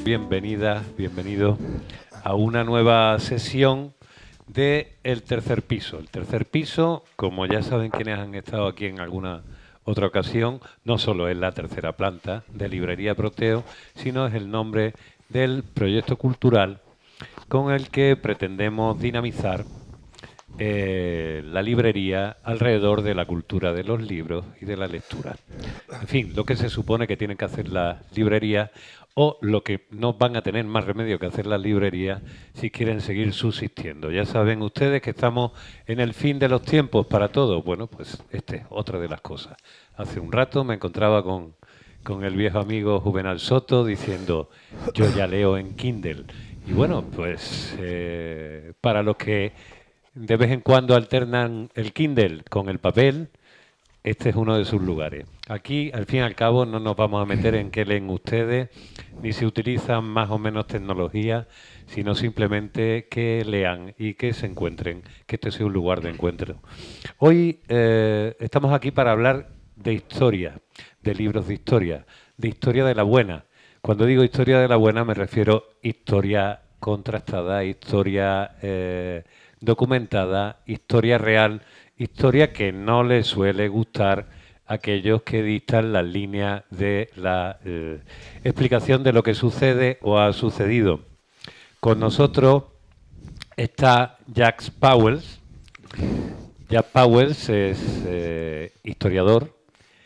Bienvenidas, bienvenidos a una nueva sesión de El Tercer Piso. El Tercer Piso, como ya saben quienes han estado aquí en alguna otra ocasión, no solo es la tercera planta de Librería Proteo, sino es el nombre del proyecto cultural con el que pretendemos dinamizar la librería alrededor de la cultura de los libros y de la lectura. En fin, lo que se supone que tienen que hacer las librerías o lo que no van a tener más remedio que hacer las librerías si quieren seguir subsistiendo. Ya saben ustedes que estamos en el fin de los tiempos para todo. Bueno, pues esta es otra de las cosas. Hace un rato me encontraba con el viejo amigo Juvenal Soto diciendo, yo ya leo en Kindle. Y bueno, pues para los que de vez en cuando alternan el Kindle con el papel, este es uno de sus lugares. Aquí, al fin y al cabo, no nos vamos a meter en qué leen ustedes, ni si utilizan más o menos tecnología, sino simplemente que lean y que se encuentren, que este sea un lugar de encuentro. Hoy estamos aquí para hablar de historia, de libros de historia de la buena. Cuando digo historia de la buena me refiero a historia contrastada, historia documentada, historia real, historia que no les suele gustar a aquellos que dictan las líneas de la explicación de lo que sucede o ha sucedido. Con nosotros está Jack Pauwels. Jack Pauwels es historiador.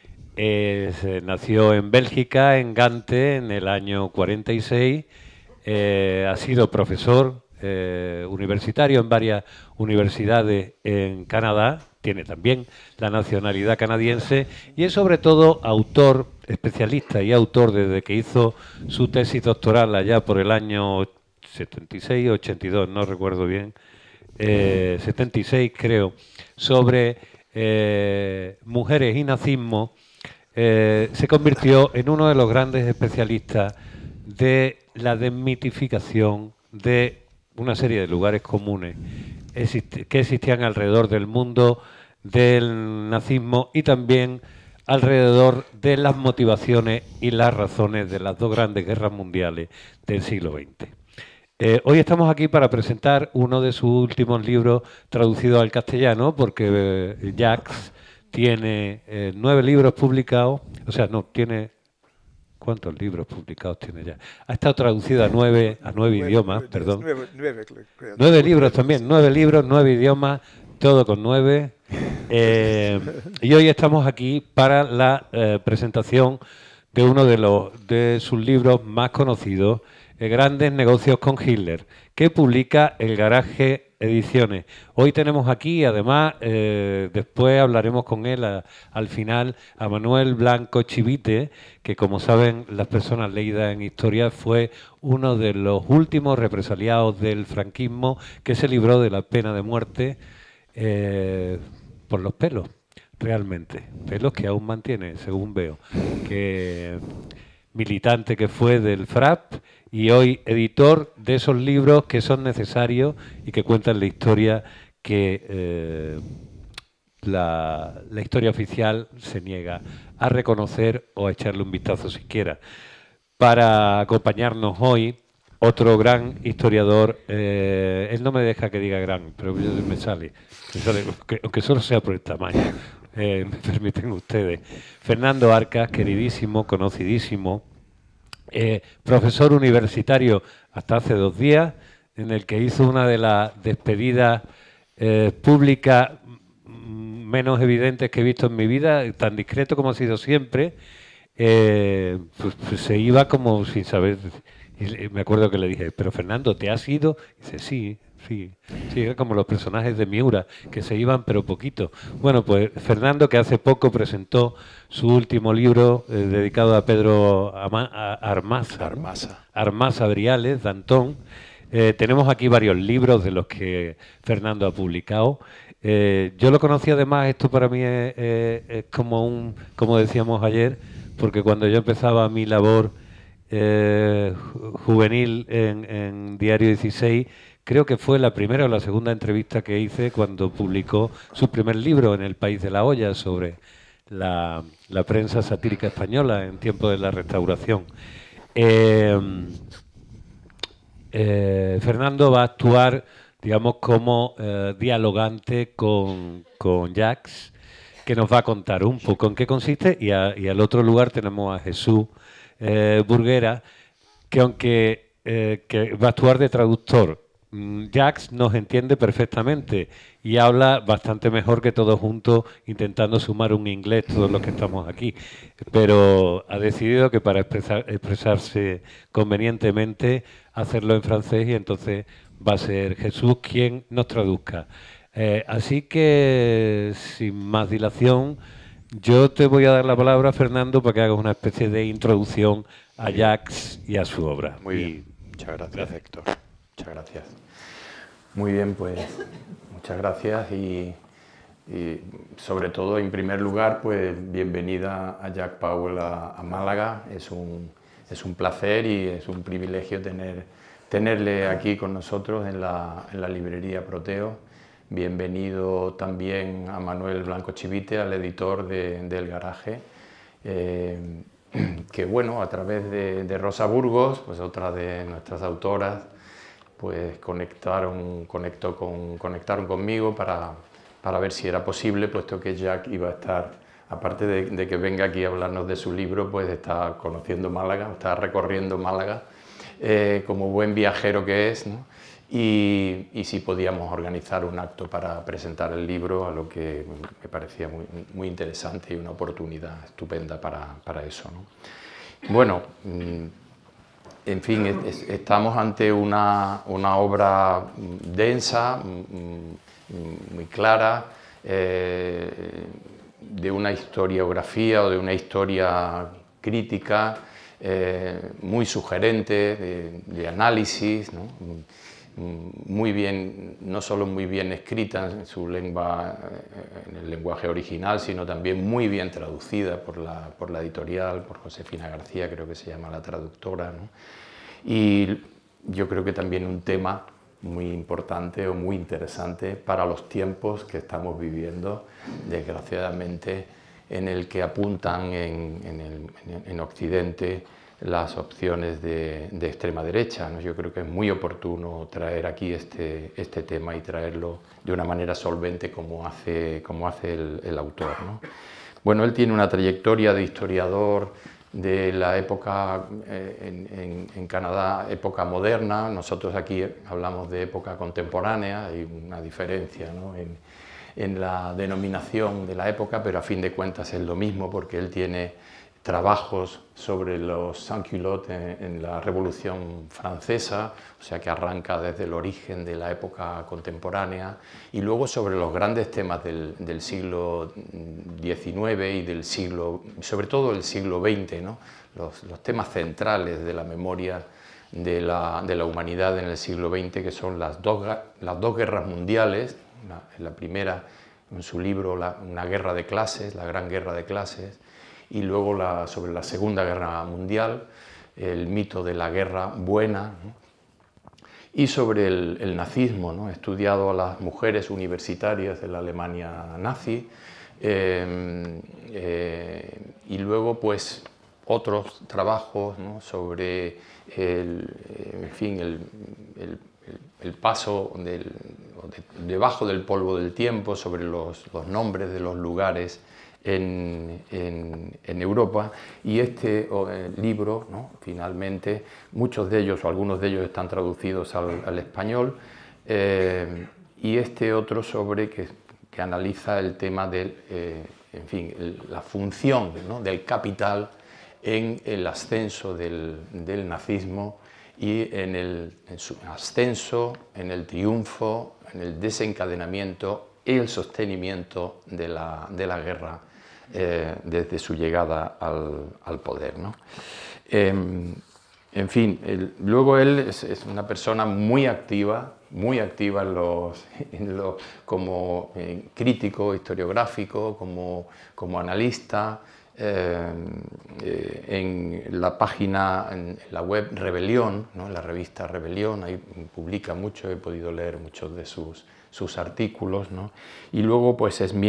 Nació en Bélgica, en Gante, en el año 46. Ha sido profesor universitario en varias universidades en Canadá, tiene también la nacionalidad canadiense y es sobre todo autor, especialista y autor desde que hizo su tesis doctoral allá por el año 76 o 82, no recuerdo bien, 76 creo, sobre mujeres y nazismo. Se convirtió en uno de los grandes especialistas de la desmitificación de una serie de lugares comunes que existían alrededor del mundo del nazismo y también alrededor de las motivaciones y las razones de las dos grandes guerras mundiales del siglo XX. Hoy estamos aquí para presentar uno de sus últimos libros traducidos al castellano, porque Jacques tiene 9 libros publicados, o sea, no, tiene... ¿Cuántos libros publicados tiene ya? Ha estado traducido a nueve idiomas, perdón. 9, creo. 9 libros también, 9 libros, 9 idiomas, todo con 9. Y hoy estamos aquí para la presentación de uno de sus libros más conocidos, Grandes negocios con Hitler, que publica El Garaje Ediciones. Hoy tenemos aquí, además, después hablaremos con él al final, a Manuel Blanco Chivite, que como saben las personas leídas en historia fue uno de los últimos represaliados del franquismo que se libró de la pena de muerte por los pelos. Realmente, pelos que aún mantiene, según veo, que militante que fue del FRAP y hoy editor de esos libros que son necesarios y que cuentan la historia que la historia oficial se niega a reconocer o a echarle un vistazo siquiera. Para acompañarnos hoy, otro gran historiador, él no me deja que diga gran, pero me sale aunque solo sea por el tamaño, me permiten ustedes. Fernando Arcas, queridísimo, conocidísimo, profesor universitario hasta hace 2 días, en el que hizo una de las despedidas públicas menos evidentes que he visto en mi vida, tan discreto como ha sido siempre, pues se iba como sin saber. Y me acuerdo que le dije, pero Fernando, ¿te has ido? Y dice, sí, era como los personajes de Miura, que se iban pero poquito. Bueno, pues Fernando, que hace poco presentó su último libro dedicado a Pedro Armaza Briales, Dantón. Tenemos aquí varios libros de los que Fernando ha publicado. Yo lo conocí además, esto para mí es como decíamos ayer, porque cuando yo empezaba mi labor juvenil en Diario 16, creo que fue la primera o la segunda entrevista que hice cuando publicó su primer libro en El País de la Olla sobre la prensa satírica española en tiempos de la Restauración. Fernando va a actuar, digamos, como dialogante con Jacques, que nos va a contar un poco en qué consiste, y al otro lugar tenemos a Jesús Burguera, que aunque que va a actuar de traductor, Jacques nos entiende perfectamente y habla bastante mejor que todos juntos intentando sumar un inglés todos los que estamos aquí, pero ha decidido que para expresarse convenientemente hacerlo en francés, y entonces va a ser Jesús quien nos traduzca. Así que, sin más dilación, yo te voy a dar la palabra, Fernando, para que hagas una especie de introducción a Jacques y a su obra. Muy bien. Muchas gracias, Héctor. Muchas gracias. Muy bien, pues muchas gracias y sobre todo, en primer lugar, pues bienvenida a Jacques Powell a Málaga. Es un placer y es un privilegio tenerle aquí con nosotros en la librería Proteo. Bienvenido también a Manuel Blanco Chivite, al editor del Garaje, que bueno, a través de Rosa Burgos, pues otra de nuestras autoras, pues conectaron conmigo para ver si era posible, puesto que Jack iba a estar, aparte de que venga aquí a hablarnos de su libro, pues está conociendo Málaga, está recorriendo Málaga, como buen viajero que es, ¿no? Y si podíamos organizar un acto para presentar el libro, a lo que me parecía muy interesante y una oportunidad estupenda para eso, ¿no? Bueno, en fin, estamos ante una obra densa, muy clara, de una historiografía o de una historia crítica, muy sugerente, de análisis, ¿no? Muy bien, no solo muy bien escrita en su lengua, en el lenguaje original, sino también muy bien traducida por la editorial, por Josefina García, creo que se llama la traductora, ¿no? Y yo creo que también un tema muy importante o muy interesante para los tiempos que estamos viviendo, desgraciadamente, en el que apuntan en Occidente las opciones de extrema derecha, ¿no? Yo creo que es muy oportuno traer aquí este tema y traerlo de una manera solvente como hace el autor, ¿no? Bueno, él tiene una trayectoria de historiador de la época en Canadá, época moderna. Nosotros aquí hablamos de época contemporánea, hay una diferencia, ¿no?, en la denominación de la época, pero a fin de cuentas es lo mismo, porque él tiene trabajos sobre los sans-culottes en la Revolución Francesa, o sea que arranca desde el origen de la época contemporánea, y luego sobre los grandes temas del siglo XIX y sobre todo del siglo XX, ¿no?, los temas centrales de la memoria de la humanidad en el siglo XX, que son las dos guerras mundiales. La primera, en su libro, una guerra de clases, la gran guerra de clases, y luego sobre la Segunda Guerra Mundial, el mito de la guerra buena, ¿no?, y sobre el nazismo, ¿no?, estudiado a las mujeres universitarias de la Alemania nazi, y luego pues otros trabajos, ¿no?, sobre en fin, el paso debajo del polvo del tiempo, sobre los nombres de los lugares en Europa, y este libro, ¿no?, finalmente, muchos de ellos o algunos de ellos están traducidos al español, y este otro que analiza el tema en fin, la función, ¿no?, del capital en el ascenso del nazismo y en su ascenso, en el triunfo, en el desencadenamiento y el sostenimiento de la guerra desde su llegada al poder, ¿no? En fin, luego él es una persona muy activa como crítico historiográfico, como analista. En la página, en la web Rebelión, ¿no?, en la revista Rebelión, ahí publica mucho, he podido leer muchos de sus artículos, ¿no? Y luego pues es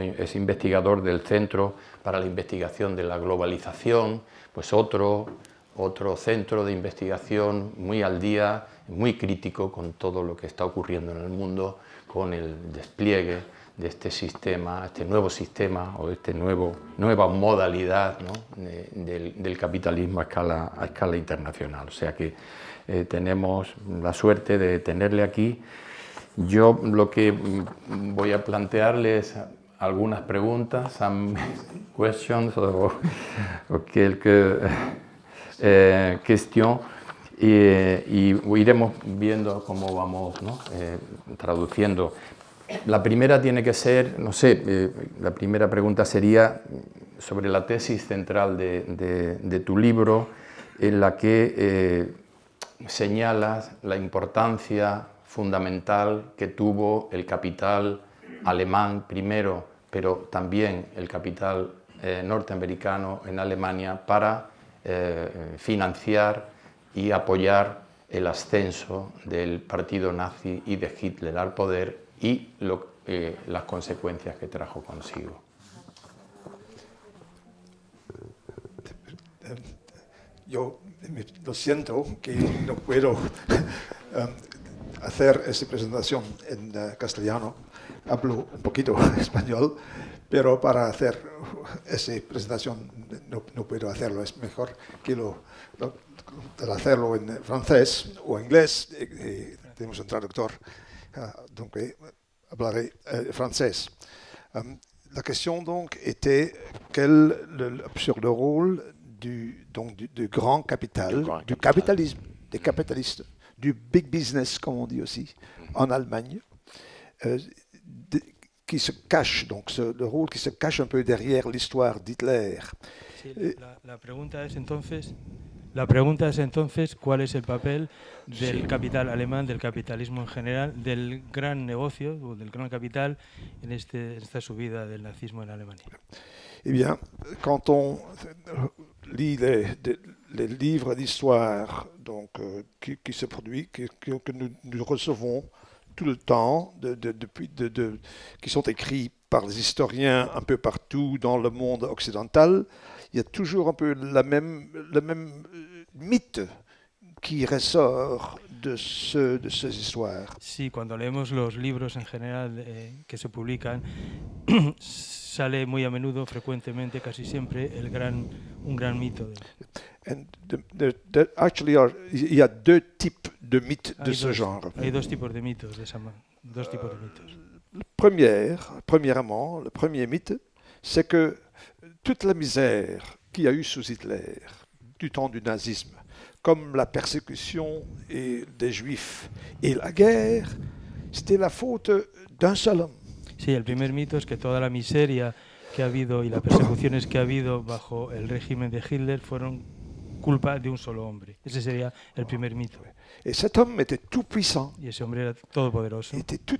investigador del Centro para la Investigación de la Globalización, pues otro otro centro de investigación muy al día, muy crítico con todo lo que está ocurriendo en el mundo, con el despliegue de este sistema, este nuevo sistema o esta nueva modalidad, ¿no?, del capitalismo a escala internacional. O sea que tenemos la suerte de tenerle aquí. Yo lo que voy a plantearles algunas preguntas, some questions o quelques questions, y iremos viendo cómo vamos, ¿no?, traduciendo. La primera tiene que ser, no sé, la primera pregunta sería sobre la tesis central de tu libro, en la que señalas la importancia fundamental que tuvo el capital alemán primero, pero también el capital norteamericano en Alemania para financiar y apoyar el ascenso del partido nazi y de Hitler al poder y las consecuencias que trajo consigo. Yo lo siento que no puedo hacer esta presentación en castellano. Hablo un poquito español, pero para hacer esa presentación no puedo hacerlo. Es mejor que hacerlo en francés o inglés. Tenemos un traductor, donc hablaré français. La question donc était sur le rôle du grand capital, du capitalisme, des capitalistes, du big business, comme on dit aussi, en Allemagne, qui se cache, donc le rôle qui se cache un peu derrière l'histoire d'Hitler. Sí, la pregunta es entonces cuál es el papel del capital alemán, del capitalismo en general, del gran negocio o del gran capital en esta subida del nazismo en Alemania. Eh bien, quand on lit les livres d'histoire donc qui se produisent, que nous recevons tout le temps, qui sont écrits par les historiens un peu partout dans le monde occidental, il y a toujours un peu le même mythe qui ressort de ces histoires. Sí, cuando leemos los libros en general que se publican, sale muy a menudo, frecuentemente, casi siempre, un gran mito. Actually, il y a deux types de mythes de ce genre. Hay dos tipos de mitos dos tipos de mitos. Premièrement, le premier mythe, c'est que toute la misère qu'il y a eu sous Hitler, du temps du nazisme, comme la persécution des Juifs et la guerre, c'était la faute d'un seul homme. Sí, el primer mito es que toda la miseria que ha habido y las persecuciones que ha habido bajo el régimen de Hitler fueron culpa de un solo hombre. Ese sería el primer mito. Et cet homme était tout puissant. Y ese hombre era todopoderoso.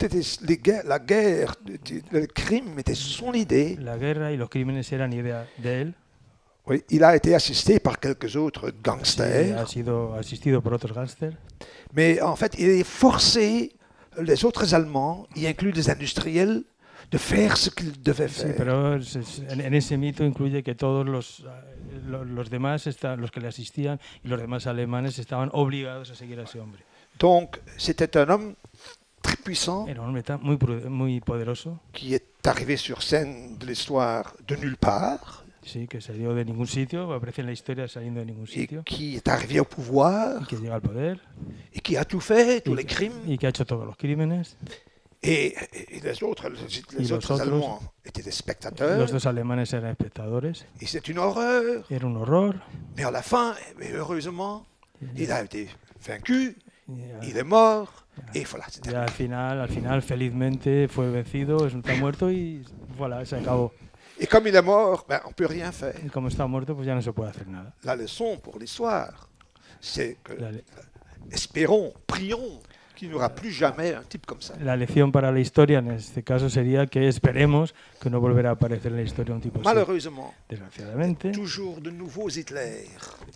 La guerre, le crime était son idée. La guerra y los crímenes eran idea de él. Oui, il a été assisté par quelques autres gangsters. Sí, ha sido asistido por otros gángsters. Mais en fait, il est forcé les autres Allemands, y inclus les industriels, de faire ce qu'ils devaient faire. Sí, pero en ese mito incluye que todos los demás, los que le asistían y los demás alemanes estaban obligados a seguir a ese hombre. Donc, c'était un homme très puissant. Era un hombre muy poderoso. Qui est arrivé sur scène de l'histoire de nulle part. Sí, que salió de ningún sitio, aparece en la historia saliendo de ningún sitio. Et qui est arrivé au pouvoir. Y que llega al poder. Et qui a tout fait, tous les crimes. Y que ha hecho todos los crímenes. Et les autres Allemands étaient des spectateurs. Los dos alemanes eran espectadores. Et c'est une horreur. Era un horror. Mais à la fin, heureusement, il a été vaincu, il est mort, et voilà. Y al final, felizmente fue vencido, está muerto y voilà, se acabó. Et comme il est mort, on ne peut rien faire. Y como está muerto, pues ya no se puede hacer nada. La leçon pour l'histoire, c'est que espérons, prions qu'il n'y aura plus jamais un type comme ça. La lección para la historia en este caso sería que esperemos que no volverá a aparecer en la historia un tipo así. Malheureusement, desgraciadamente, toujours de nouveaux Hitler.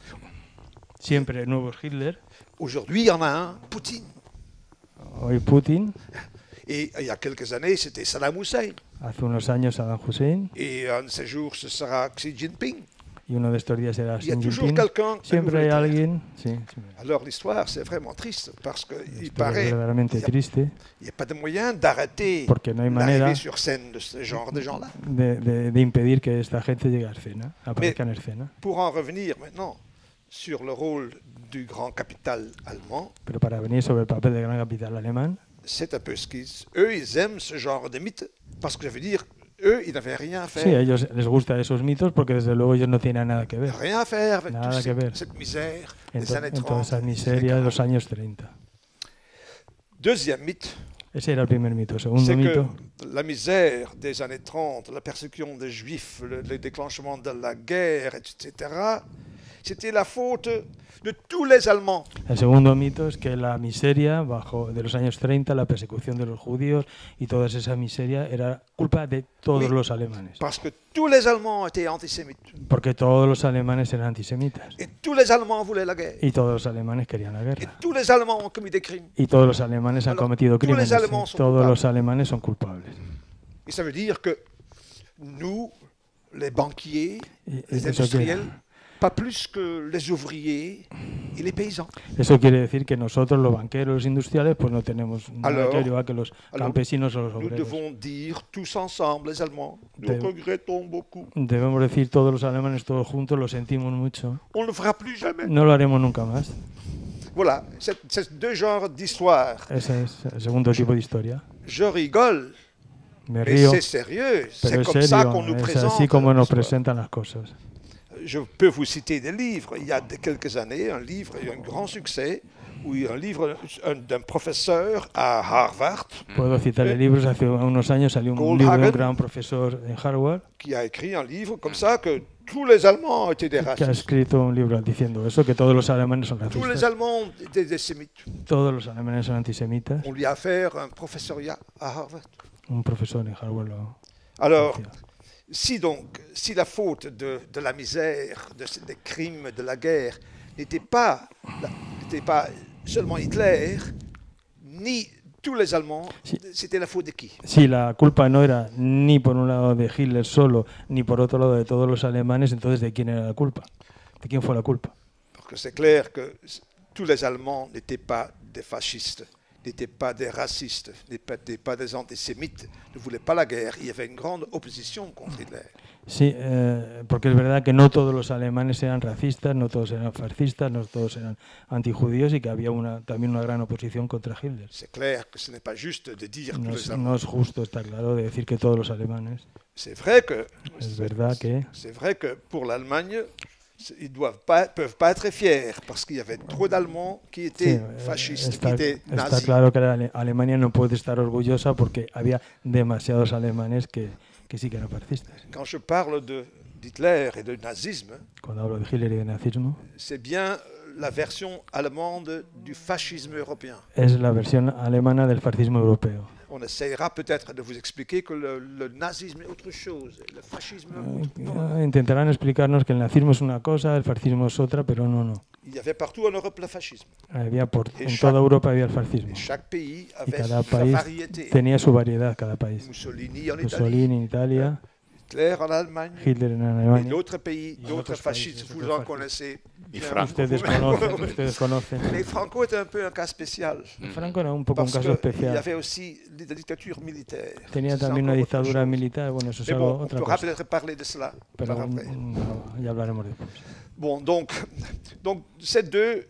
Siempre nuevos Hitler. Aujourd'hui, il y en a un, Poutine. Hoy Putin. Et il y a quelques années, c'était Saddam Hussein. Hace unos años Saddam Hussein. Et un de ces jours, ce sera Xi Jinping. y uno de estos días será Il y a Xi toujours Jinping. quelqu'un de Siempre hay Nouvelle-Terre. alguien, sí, Alors l'histoire, c'est vraiment triste parce qu'il es paraît verdaderamente triste qu'il n'y a pas de moyen d'arrêter porque no hay manera l'arrivée sur scène de ce genre de gens-là. de impedir que esta gente llegue a escena, aparezca en escena. Pour en revenir maintenant sur le rôle du grand capital allemand, Pero para venir sobre el papel del gran capital alemán, c'est un peu ce eux, ils aiment ce genre de mythe parce que ça veut dire, eux, ils n'avaient rien à sí, a faire. ellos les gustan esos mitos porque desde luego ellos no tienen nada que ver Rien à faire avec Nada toute que ver. cette misère en, des années en toda 30. esa miseria de los años 30. Deuxième mythe, Ese era el primer mito. Segundo c'est que mito, la misère des années 30, la persécution des juifs, le déclenchement de la guerre, etc., c'était la faute de tous les Allemands. el segundo mito es que la miseria de los años 30, la persecución de los judíos y toda esa miseria era culpa de todos Oui. los alemanes. Parce que tous les Allemands étaient antisémites. Porque todos los alemanes eran antisemitas. Et tous les Allemands voulaient la guerre. Y todos los alemanes querían la Et guerra. tous les Allemands ont commis des crimes. Y todos los alemanes han Alors, cometido tous les crímenes. Allemands Sí. sont Todos culpables. los alemanes son culpables. Et ça veut dire que nous, les banquiers, Y les industriels, pas plus que les ouvriers et les paysans. Eso quiere decir que nosotros, los banqueros, los industriales, pues no tenemos nada Alors, que ver igual que los alors, campesinos o los Nous obreros. devons dire tous ensemble, les Allemands, nous De- regrettons beaucoup. Debemos decir todos los alemanes, todos juntos, lo sentimos mucho. On ne le fera plus jamais. No lo haremos nunca más. Voilà, c'est deux genres d'histoire. Ese es el segundo tipo de historia. Je rigole, Me mais río, c'est sérieux. pero C'est es comme ça qu'on serio. nous Es présente. así como nos l'histoire. presentan las cosas. Je peux vous citer des livres. Il y a quelques années, un livre, un grand succès, où il y a un livre d'un professeur à Harvard Puedo citarle libros. Hace unos años salió un libro de Goldhagen. un gran profesor en Harvard qui a écrit un livre comme ça que tous les Allemands étaient des que ha racistes. escrito un libro diciendo eso, que todos los alemanes son Tous les racistas. Allemands étaient des sémites. Todos los alemanes son antisemitas. On lui a offert un professoriat à Harvard. Un profesor en Harvard lo Alors, decía. si la faute de la misère, des crimes, de la guerre, n'était pas seulement Hitler, ni tous les Allemands, Si. c'était la faute de qui? Si la culpa no era ni por un lado de Hitler solo, ni por otro lado de todos los alemanes, entonces ¿de quién era la culpa? ¿De quién fue la culpa? Parce que c'est clair que tous les Allemands n'étaient pas des fascistes, n'étaient pas des racistes, n'étaient pas des antisémites, ne voulaient pas la guerre. Il y avait une grande opposition contre Hitler. Sí, porque es verdad que no todos los alemanes eran racistas, no todos eran fascistas, no todos eran antijudíos y que había también una gran oposición contra Hitler. C'est clair que ce n'est pas juste de dire tous No les es, Allemands. no es justo, está claro, de decir que todos los alemanes. C'est vrai que Es verdad que c'est vrai que pour l'Allemagne, ils peuvent pas être fiers parce qu'il y avait trop d'Allemands qui sí, étaient fascistes, qui étaient está nazis. claro que Alemania no puede estar orgullosa porque había demasiados alemanes que sí que eran fascistas. Quand je parle d'Hitler et de nazisme, Cuando hablo de Hitler y de nazismo, c'est bien la version allemande du fascisme européen. es la versión alemana del fascismo europeo. On essayera peut-être de vous expliquer que le nazisme est autre chose, le fascisme autre. Intentarán explicarnos que el nazismo es una cosa, el fascismo es otra, pero no. Il y avait partout en Europe le fascisme. En chaque- toda Europa había el fascismo. Et chaque pays Y avait cada sa país variété. tenía su variedad, cada país. Mussolini en Italie, Mussolini en Italia, Hitler en Allemagne, Hitler en et Alemania. d'autres pays, d'autres d'autres fascistes, países, vous d'autres en connaissez. Y bien. Franco. Ustedes conocen. Mais Franco était un peu un cas spécial. Franco era un poco un Parce caso qu'il y especial. avait aussi la dictature militaire. Tenía C'est también una encore autre dictadura chose. militar, bueno, eso es Mais algo, bon, on otra pourra cosa. peut-être parler de cela Pero par après. ya hablaremos después. Bon, donc ces deux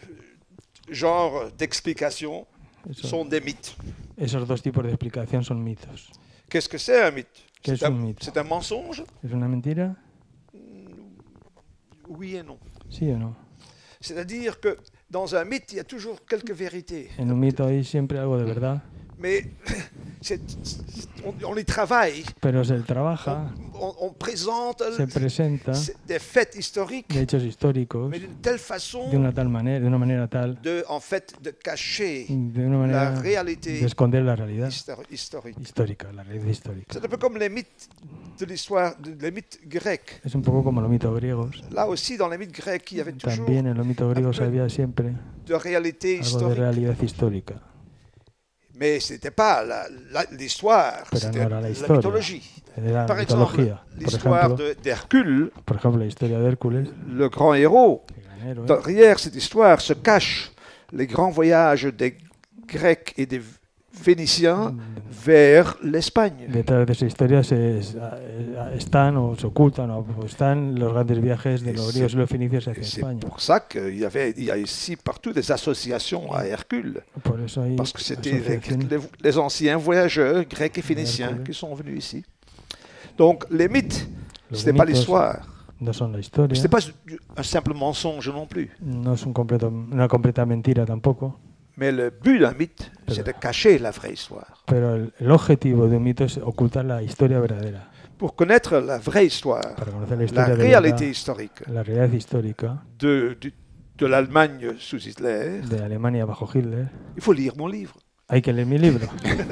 genres d'explications sont des mythes. Esos dos tipos de explicación son mitos. Qu'est-ce que c'est un mythe? ¿Qué es un mito? C'est un mensonge? ¿Es una mentira? Oui et non. ¿Sí o no? C'est-à-dire que dans un mythe, il y a toujours quelques vérités. En un mito hay siempre algo de verdad, Mais on y travaille, pero se trabaja, on présente se presenta des faits historiques, de hechos históricos mais d'une telle façon de una manera tal, en fait, de cacher de una la manera réalité de esconder la realidad historique. histórica, la realidad histórica. C'est un peu comme les mythes de l'histoire, les mythes grecs. Es un poco como los mitos griegos. Là aussi, dans les mythes grecs, il y avait toujours También en los mitos griegos había siempre de réalité algo de historique. realidad histórica. Mais ce n'était pas l'histoire, Pero c'était no era la la historia, mythologie. era Par la exemple, mitología. l'histoire d'Hercule, Por ejemplo, la historia de Hércules, le grand héros. el gran héroe, Derrière cette histoire se cachent les grands voyages des Grecs et des Phéniciens vers l'Espagne. detrás de esa historia están o se ocultan o están los grandes viajes de los griegos y los fenicios hacia C'est España. pour ça qu'il y a ici partout des associations à Hercule. Por eso hay Parce que c'était asociaciones les anciens voyageurs grecs et phéniciens Hercule. qui sont venus ici. Donc les mythes, Los ce n'est pas mitos l'histoire. no son la historia, Ce n'est pas un simple mensonge non plus. no es una completa mentira tampoco, Mais le but d'un mythe, c'est de cacher la vraie histoire. pero el objetivo de un mito es ocultar la historia verdadera. Pour connaître la vraie histoire, Para conocer la la historia de réalité verdad, historique la realidad histórica de l'Allemagne sous Hitler, de Alemania bajo Hitler, il faut lire mon livre. hay que leer mi libro.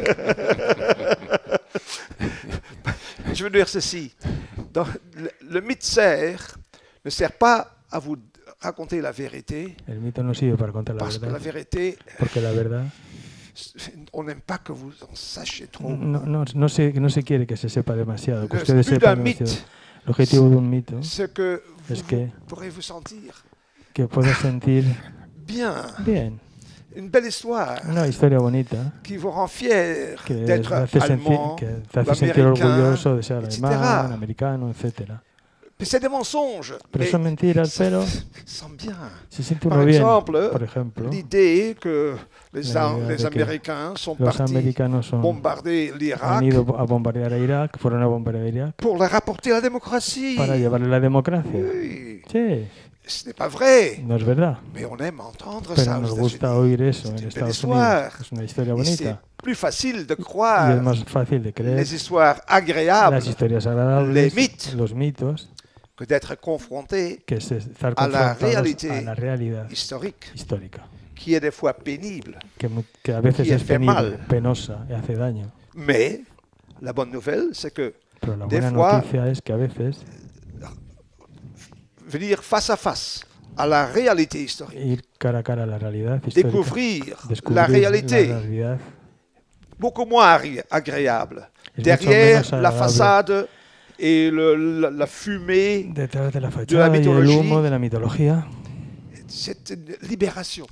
Je veux dire ceci. Le mythe ne sert pas à vous raconter la vérité, El mito no sirve para contar la parce que la verdad, vérité, porque la verdad on n'aime pas que vous en sachiez trop. no se quiere que se sepa demasiado, que Le ustedes but sepan d'un demasiado. mythe, El objetivo de un mito c'est que es vous que, pourrez vous sentir que puedas sentir bien. bien, Une belle histoire una historia bonita qui vous rend fier que d'être te hace allemand, que te hace sentir américain, orgulloso de ser etc. alemán, americano, etcétera. Mais c'est des mensonges. Pero mais son mentiras, ça pero sent bien. se siente Par uno bien. exemple, Por ejemplo, l'idée que les La idea de que Américains sont los partis americanos bombarder han l'Irak ido a bombardear a Irak, fueron a bombardear a Irak pour leur apporter la démocratie. para llevarle la democracia. Oui, Sí, ce n'est pas vrai, no es verdad. mais on aime entendre Pero ça nos aux gusta États-Unis. oír eso C'est en une belle Estados histoire. Unidos. Es una historia Et c'est bonita. plus facile de Y es croire más fácil de creer les histoires las agréables historias les agradables, mitos. los mitos, que d'être confronté que es estar a la confrontados réalité a la realidad historique, histórica, qui est des fois pénible. que a veces Y es hace penible, mal. penosa y hace daño. Mais la bonne nouvelle, c'est que Pero la Des buena fois- noticia es que a veces venir face à face à la réalité historique, ir cara a cara a la realidad histórica, découvrir descubrir la réalité, la realidad, beaucoup moins agréable. Es Derrière mucho menos la agradable. façade et la fumée, detrás de la fachada y el mitología. humo de la mitología, c'est une libération.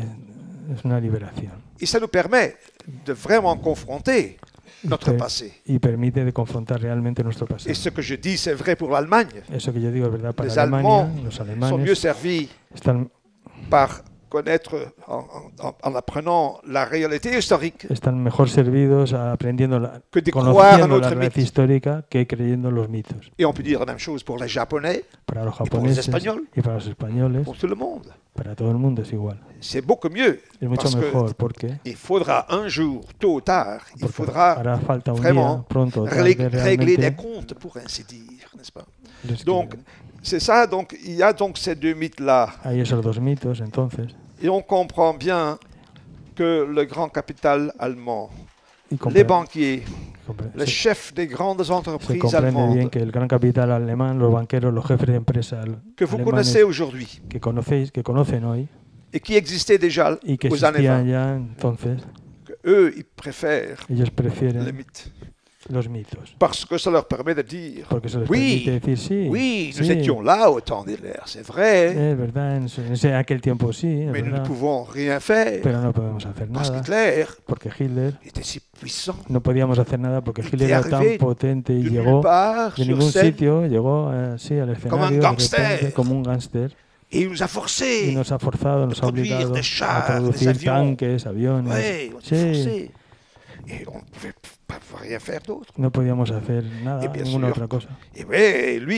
es una liberación. Et ça nous permet de vraiment confronter notre per- passé. y permite de confrontar realmente nuestro pasado. Et ce que je dis, c'est vrai pour l'Allemagne. Eso que yo digo es verdad para Les Alemania, Allemands los sont mieux alemanes servis están par connaître, en apprenant la réalité historique, están mejor servidos aprendiendo que de croire en conociendo la notre realidad mythe. histórica que creyendo los mitos. Et on peut dire la même chose pour les Japonais, Para los pour les japoneses Espagnols. y para los españoles, pour tout le monde. para todo el mundo es igual. C'est beaucoup mieux. Es mucho Parce que mejor porque il faudra un jour, tôt ou tard, il porque faudra hará falta un vraiment día, pronto o régler tarde, régler des realmente comptes, pour ainsi dire, n'est-ce pas? les Donc, que- c'est ça, donc il y a donc ces deux mythes-là. hay esos dos mitos, entonces, Et on comprend bien que le grand capital allemand, y les banquiers, les se chefs des grandes entreprises comprende bien allemandes que el gran capital alemán, los banqueros, los jefes de empresa que vous alemanes connaissez aujourd'hui que conocen hoy et qui existaient déjà y que aux années 20, existían ya entonces, eux, ils préfèrent ellos les prefieren mythes los mitos. parce que ça leur permet de dire Porque eso les oui, permite decir sí, oui, nous sí, étions là au temps d'Hitler, c'est vrai, es verdad, en aquel tiempo sí, es mais nous ne verdad, pouvons rien faire pero no podemos hacer parce nada qu'Hitler porque Hitler, était si puissant no podíamos hacer nada porque Y Hitler te era tan arrivé potente y de llegó nulle part de sur ningún scène sitio, llegó así al escenario de gangster. repente, como un gángster et il nous a y forcés. nos ha forzado, nos ha produire obligado des chars, a producir des avions. tanques, aviones. Ouais, on Sí, était forcés. Et on ne pouvait pas rien faire d'autre. no podíamos hacer nada, Y bien ninguna sûr. otra cosa. Et ouais, lui,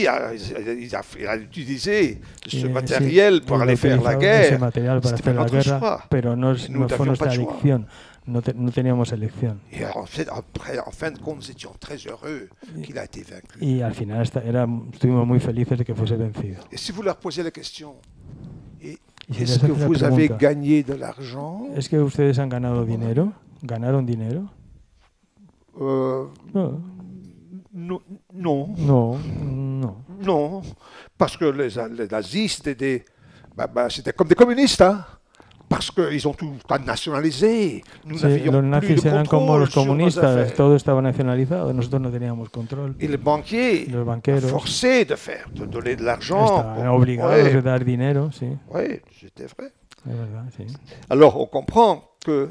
il a utilisé ce Y, matériel sí, pour él aller faire la utilizaba guerre. ese material para C'était hacer la notre guerra, choix. pero no, Nous no fue n'avions nuestra pas de choix. elección. No teníamos elección. Et en fin de compte, nous étions très heureux qu'il a été vaincu. Y al final estuvimos muy felices de que fuese vencido. Et si vous leur posez la question, Y si est-ce les que haces la vous avez pregunta, gagné de l'argent? ¿es que ustedes han ganado dinero? ¿Ganaron dinero? Euh, No, non, no. non, parce que les nazis, c'était c'était comme des communistes. Hein. parce qu'ils ont tout nationalisé. Nous Sí, n'avions los plus nazis de eran como contrôle los sur nos comunistas, affaires. todo estaba nacionalizado, nosotros no teníamos control. Et les banquiers, Los banqueros forcés de donner de l'argent. estaban obligados de dar dinero, sí, Oui, c'était vrai. es verdad, sí. Alors, on comprend que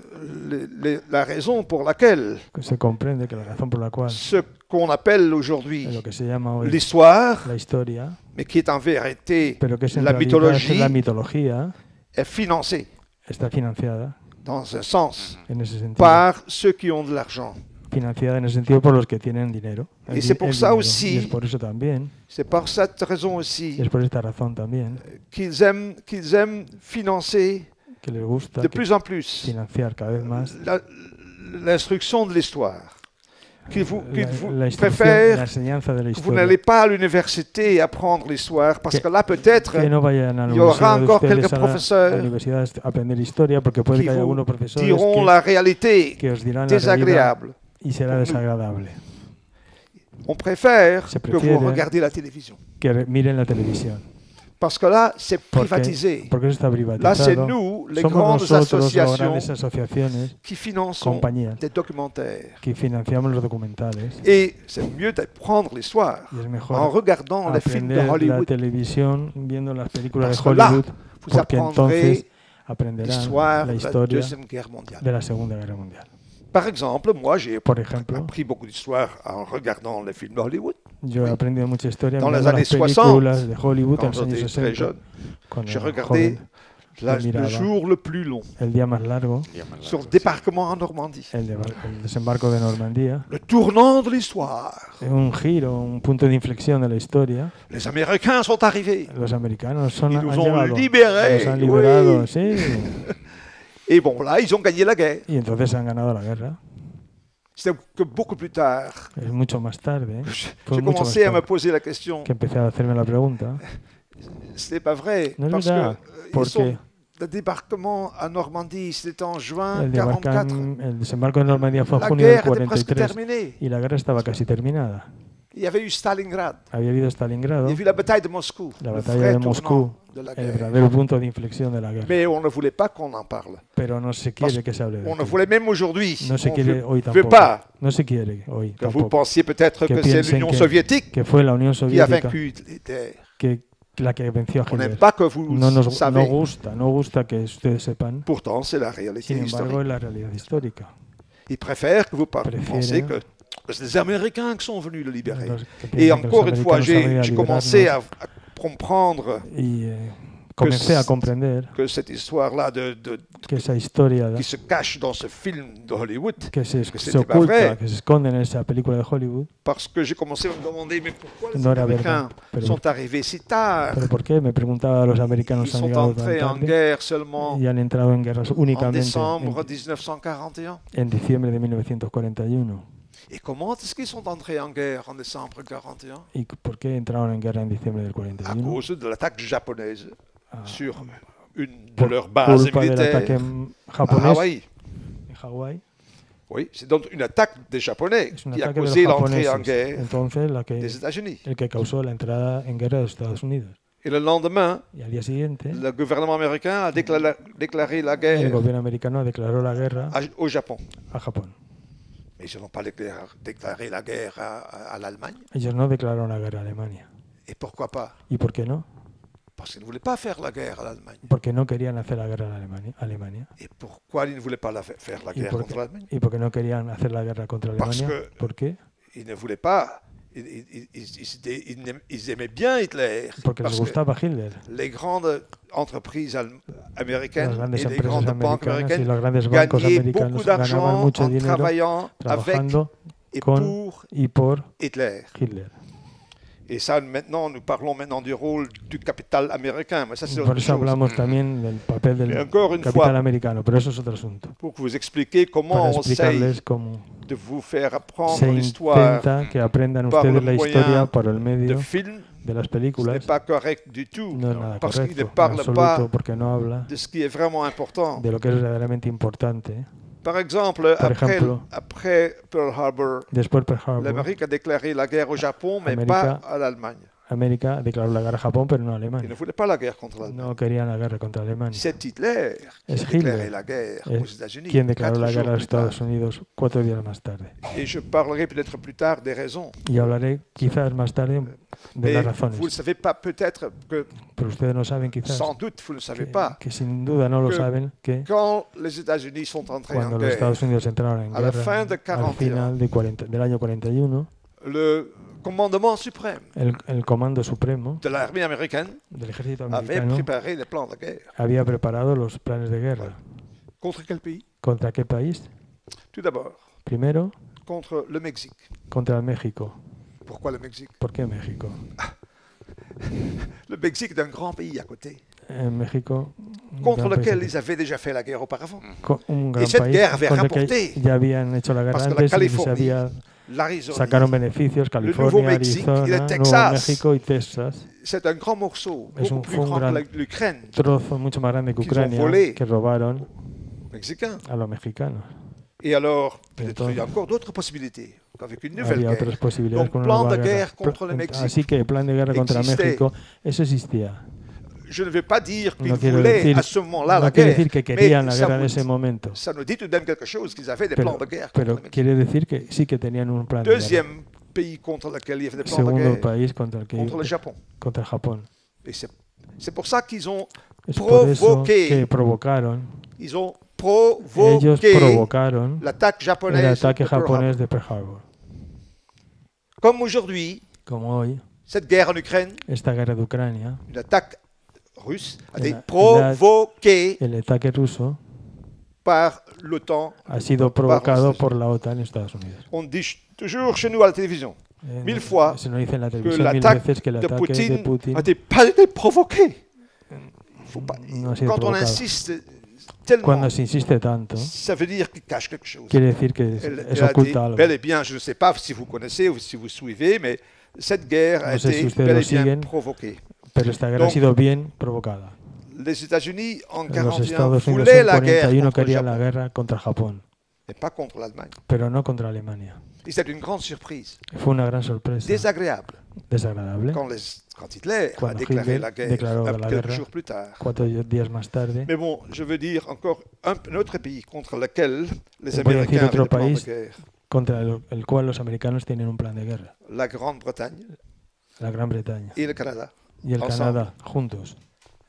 la raison pour laquelle Que se comprende que la razón por la cual ce qu'on appelle aujourd'hui lo que se llama hoy l'histoire, la historia, mais qui est en vérité pero que es en la realidad mythologie, la mitología, est financée, está financiada dans un sens, en ese sentido. par ceux qui ont de l'argent. Financiada en ese sentido por los que tienen dinero. Y c'est pour ça dinero. aussi- Y es por eso también, C'est par cette raison y aussi es por esta razón también, qu'ils aiment financer que les gusta de que plus en plus financiar cada vez más l'instruction de l'histoire. Qu'ils vous la préfèrent enseñanza de la que vous historia. n'allez pas à l'université apprendre l'histoire, parce que là, peut-être, Que no vayan a la il y aura universidad de encore ustedes quelques a la professeurs universidad a aprender historia, porque puede qui que haya vous algunos profesores diront la réalité que os dirán la realidad désagréable. y será desagradable. On préfère Se que vous prefiere regardiez la télévision. Que miren la televisión. Parce que là, c'est Porque, privatisé. porque eso está Là, c'est privatizado. nous, les Somos grandes nosotros, las associations, grandes asociaciones, qui finançons compañías des documentaires. que financiamos los documentales. Et c'est mieux d'apprendre l'histoire Y es en mejor regardant les films de aprender la Hollywood. televisión viendo las películas Parce de que là, Hollywood, vous porque entonces apprendrez aprenderán l'histoire la de la historia Deuxième Guerre mondiale. de la Segunda Guerra Mundial. Par exemple, moi, j'ai Por ejemplo, appris beaucoup d'histoire en regardant les films de Hollywood. yo he aprendido mucha historia Dans les mirando années las 60, películas de Hollywood en quand los años j'étais très 60, jeune, cuando j'ai era regardé joven, le miraba jour le plus long el día más largo, sur le débarquement en Normandie. el desembarco de Normandía, Le tournant de l'histoire. un giro, un punto de inflexión de la historia. Les Américains sont arrivés. Los americanos Ils han nous ont llegado, libérés, nos han liberado, oui. sí, Et bon, là, ils ont gagné la guerre. y entonces han ganado la guerra. C'était que beaucoup plus tard. Es mucho más tarde, fue J'ai mucho más commencé à me tarde poser la question. que empecé a hacerme la pregunta. Ce n'est pas vrai. No es Parce verdad, que porque le débarquement à Normandie, c'était en juin el 44. desembarco de Normandía fue en La junio del guerre était presque 43 terminée. y la guerra estaba casi terminada. Il y avait eu Stalingrad. Había habido Il Stalingrado, y a eu la bataille de Moscou. la le batalla vrai de Moscú, tournant de la el guerre. verdadero punto de inflexión de la guerra. Mais on ne voulait pas qu'on en parle. Pero no se quiere que se hable de On ne esto. voulait même aujourd'hui. No se on quiere ne hoy veut tampoco. pas No se quiere hoy que vous tampoco. pensiez peut-être Que que c'est piensen l'Union que- soviétique Que fue la Unión qui a Soviética vaincu Hitler. que la que venció a On n'aime Hitler. pas que vous No nos savez. no gusta que ustedes sepan. Pourtant, c'est la réalité Sin embargo, historique. es la realidad histórica. Ils préfèrent que vous Prefieren- pensiez que c'est les Américains qui sont venus le libérer. Los que Et piensan que los encore une fois, americanos han venido a j'ai commencé liberarnos. à comprendre Y comencé a comprender que cette histoire-là que esa historia qui se cache dans ce film de Hollywood, que se c'était pas oculta, vrai. que se esconde en esa película de Hollywood, parce que j'ai commencé à me demander mais pourquoi les no era Américains verdad. Pero, sont arrivés si tard? pero ¿por qué? Me preguntaba, los Ils americanos han sont llegado tan entrés en tarde guerre seulement y han entrado en guerras en únicamente décembre 1941. en diciembre de 1941. Et comment est-ce qu'ils sont entrés en guerre en décembre 41? ¿Y por qué entraron en guerra en diciembre del À 41? cause de l'attaque japonaise Ah, sur une de por leurs bases culpa del ataque militaires à japonés Hawaï. en Hawái. Oui, c'est donc une attaque des Japonais Es un qui a ataque de los causé l'entrée en japoneses. guerre Entonces, des États-Unis. el que causó la entrada en guerra de los Estados Unidos. Et le lendemain, Y al día siguiente, le gouvernement américain a déclaré la el guerre gobierno americano declaró la guerra au Japon. a Japón. Mais ils n'ont pas déclaré la guerre à l'Allemagne. Ellos no declararon la guerra a Alemania. Et pourquoi pas? ¿Y por qué no? Parce qu'ils ne voulaient pas faire la guerre à l'Allemagne. Porque no querían hacer la guerra a Alemania. Et pourquoi ils ne voulaient pas faire la guerre contre l'Allemagne? ¿Y por qué no querían hacer la guerra contra Parce Alemania? que- ¿Por qué? Ils ne voulaient pas. Ils aimaient bien Hitler. Porque les Parce que gustaba Hitler. les grandes entreprises américaines Las grandes et les empresas grandes banques americanas y américaines los grandes bancos gagnaient americanos beaucoup ganaban d'argent mucho en dinero travaillant avec trabajando et con pour y por Hitler. Hitler. Et ça, maintenant, nous parlons maintenant du rôle du capital américain, mais ça c'est Por autre eso chose. hablamos también del papel Et del encore une capital fois, americano, pero eso es otro asunto. pour que vous expliquer comment Para on essaye explicarles cómo de vous faire apprendre se l'histoire intenta que aprendan par ustedes le la moyen historia por el de medio films. de las Ce n'est películas. pas correct du tout, No es nada parce qu'il ne correcto, en parle absoluto, pas porque no habla de ce qui est vraiment important. de lo que es verdaderamente importante. Par exemple, Por ejemplo, après Pearl Harbor, Después Pearl Harbor, l'Amérique a déclaré la guerre au Japon, mais América pas à l'Allemagne. América declaró la guerra a Japón, pero no a Il ne Alemania. voulait pas la guerre contre l'Allemagne. No querían la guerra contra Alemania. C'est Hitler qui Es a déclaré Hitler la guerre aux États-Unis quien declaró 4 la jours guerra a plus tard. Estados Unidos 4 días más tarde. Et je parlerai peut-être plus tard des raisons. Y hablaré quizás más tarde de Et las vous ne razones. savez pas, peut-être que, Pero ustedes no saben quizás, sans doute, vous ne savez pas, que sin duda no lo que saben, que quand les États-Unis sont entrés cuando en los guerre, Estados Unidos entraron en a la guerra, fin de al 41, final del año 41, le commandement suprême el Comando Supremo de l'armée américaine del ejército avait americano préparé les plans de guerre. había preparado los planes de guerra. Contre quel pays? ¿Contra qué país? Tout d'abord, Primero, contre le Mexique. contra México. Pourquoi le Mexique? ¿Por qué México? Le Mexique est un grand pays à côté, En México, un contre gran lequel país, ils avaient déjà fait la guerre auparavant. un gran cette país guerre avait contra rapporté, que ya habían hecho la guerra parce que la antes y se Californie, había L'Arizona, sacaron beneficios, California, Nouveau-Mexique y le Arizona, Nuevo Texas. México y Texas. c'est un grand morceau, Es beaucoup plus fue un grand gran que l'Ukraine, trozo mucho más grande que qu'ils ont Ucrania, volé. que robaron mexicain. a los mexicanos. Et alors, peut-être Entonces, il y a encore d'autres possibilités, avec une nouvelle Había guerre. otras posibilidades Donc, con una plan nueva de guerra. guerre contre le Mexique Así que el plan de guerra contra existait. México, eso existía. Je ne veux pas dire qu'ils No quiero voulaient decir, à ce moment-là no la quiere guerre, decir que querían la mais guerra en ese momento. ça nous dit tout de même quelque chose qu'ils avaient des plans Pero, de guerre contre pero le Mexique. quiere decir que sí que tenían un plan de guerra. Deuxième pays contre lequel il y avait des plans de Segundo guerre, país contra el que contre le Japon. contra el Japón. Et c'est pour ça qu'ils ont Es por eso que provoqué, ils ont ellos provoqué provocaron l'attaque el japonaise ataque de Pearl Harbor. japonés de Pearl Harbor. Comme aujourd'hui, Como hoy, cette guerre en Ukraine, esta guerra de Ucrania, une attaque russe, a été El provoquée el ataque ruso, par l'OTAN. ha sido provocado por la OTAN en Estados Unidos. On dit toujours chez nous à la télévision mille fois Se nos dice en la que televisión mil l'attaque veces que el de ataque de Poutine Putin pas été provoqué. Faut pas- no ha sido Quand on provocado. insiste tellement, Cuando se insiste tanto, ça veut dire qu'il cache quelque chose. quiere decir que Elle es a dit, oculta algo. bel et bien, je ne sais pas si vous connaissez ou si vous suivez, mais cette guerre a No sé si été ustedes bel lo et bien siguen. provoquée. Pero esta guerra ha Donc, sido bien provocada. Les États-Unis en Los 41 Estados Unidos voulaient en la guerre 41 contre le querían la Japon, guerra contra Japón, mais pas contre l'Allemagne. pero no contra Alemania. Et c'est une grande surprise, Fue una gran sorpresa, désagréable, desagradable. quand Hitler a Cuando déclaré Hitler la guerre declaró la quelques guerra. jours plus tard. 4 días más tarde, Mais bon, je veux dire encore un autre pays contre lequel les Voy a decir Américains otro avaient des plans de país. guerre. contra el cual los americanos tienen un plan de guerra, La Grande-Bretagne la Gran Bretaña et le Canada. y el Ensemble. Canadá juntos.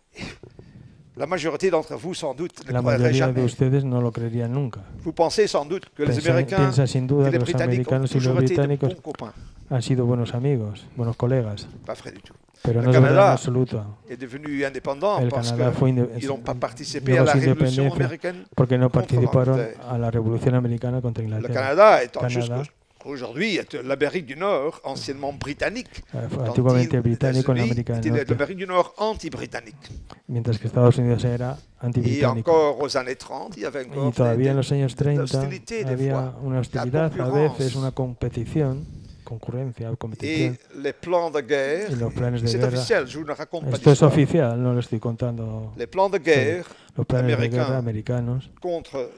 La majorité d'entre vous, sans doute, ne La croirait mayoría de jamais. ustedes no lo creerían nunca. Vous pensez sans doute que les Américains Piensa sin et duda les que los Britanniques ont americanos y los toujours été de británicos bons copains. han sido buenos amigos, buenos colegas, Pas vrai du tout. pero El no es verdad en Canadá absoluto. est devenu indépendant El parce Canadá fue qu'ils n'ont pas participé llegó à la sin révolution independencia américaine. porque no contra participaron l'Angleterre. a la revolución americana contra Le Inglaterra. Canada est Canada. aujourd'hui est l'Amérique du Nord, anciennement britannique. Fue antiguamente Tandis británico en les América del États-Unis, Norte, l'Amérique du Nord anti-britannique. mientras que Estados Unidos era Et antibritánico. encore aux années 30, il y avait Y encore todavía en los años 30 hostilité des había fois, una la hostilidad, a concurrence. veces una competición, concurrencia, competición. Et les plans de guerre, Y los planes de c'est guerra. officiel, je vous ne raconte pas Esto es d'histoire. oficial, no lo estoy contando. Les plans de guerre Los planes de américains guerra americanos contre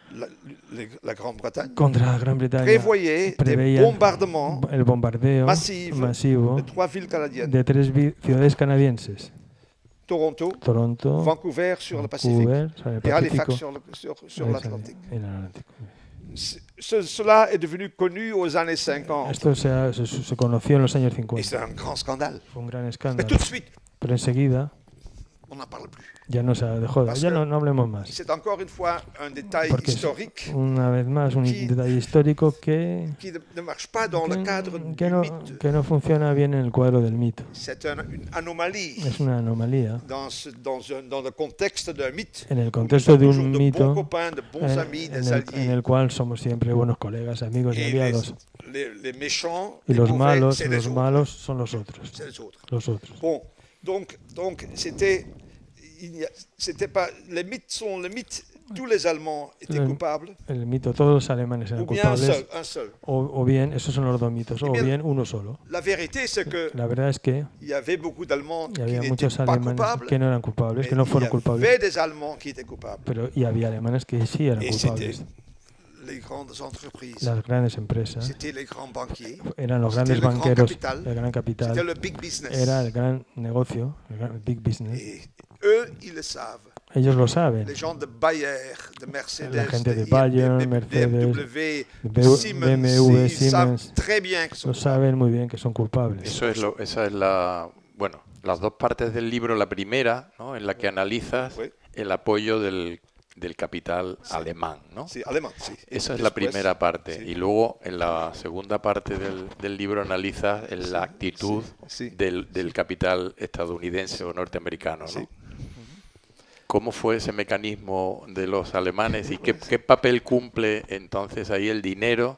la Grande-Bretagne contra la Gran Bretaña prévoyaient des preveían bombardements el bombardeo masivo de 3 villes canadiennes, de 3 ciudades canadienses: Toronto, Toronto, Vancouver sur le Pacifique Vancouver, sur el et Halifax Pacífico, sur l'Atlantique. en el Atlántico. Cela est devenu connu aux années 50 Esto se conoció en los años et 50. c'est un grand scandale. Fue un gran Mais escándalo. tout de suite, Pero enseguida on n'en parle plus. ya no se dejó, Parce ya que no hablemos más. C'est encore une fois un détail Porque es historique una vez más un qui- detalle histórico que qui ne marche pas dans le cadre du mythe. que no funciona bien en el cuadro del mito. C'est une anomalie Es una anomalía dans le contexte d'un mythe. en el Où nous contexto sommes de toujours un de bons mito copains, de bons amis, des en alliés. el cual somos siempre buenos colegas, amigos y Et aliados. les méchants, Y les los mauvais, malos, c'est les los autres. malos son los otros. C'est les autres. Los otros. Bon, donc c'était pas les mythes sont les mythes. Tous les Allemands étaient coupables, El mito, todos los alemanes eran ou bien culpables, un seul. o bien, esos son los dos mitos, o bien, bien uno solo. La vérité, c'est que La verdad es que il y avait beaucoup d'Allemands qui había n'étaient muchos pas alemanes coupables, que no eran culpables, que mais no il y fueron culpables, avait des Allemands qui étaient coupables. pero y había alemanes que sí eran Et culpables. les grandes entreprises. las grandes empresas, C'était les grands banquiers. eran los C'était grandes le grand banqueros, capital. el gran C'était capital, le big business. era el gran negocio, el big business. Et eux, ils le savent. Ellos lo saben. Les gens de Bayer, de Mercedes, La gente de IBM, Bayern, Mercedes, BMW, BMW, Siemens, ils savent Siemens, très bien que sont lo saben muy bien que son culpables. Esa es bueno, las dos partes del libro. La primera, ¿no?, en la que analizas Oui. el apoyo del capital alemán, ¿no? C'est allemand. Esa es la primera parte. sí. Y luego en la segunda parte del libro analizas la actitud sí. del capital estadounidense o norteamericano, ¿no? Sí. ¿Cómo fue ese mecanismo de los alemanes y qué papel cumple entonces ahí el dinero?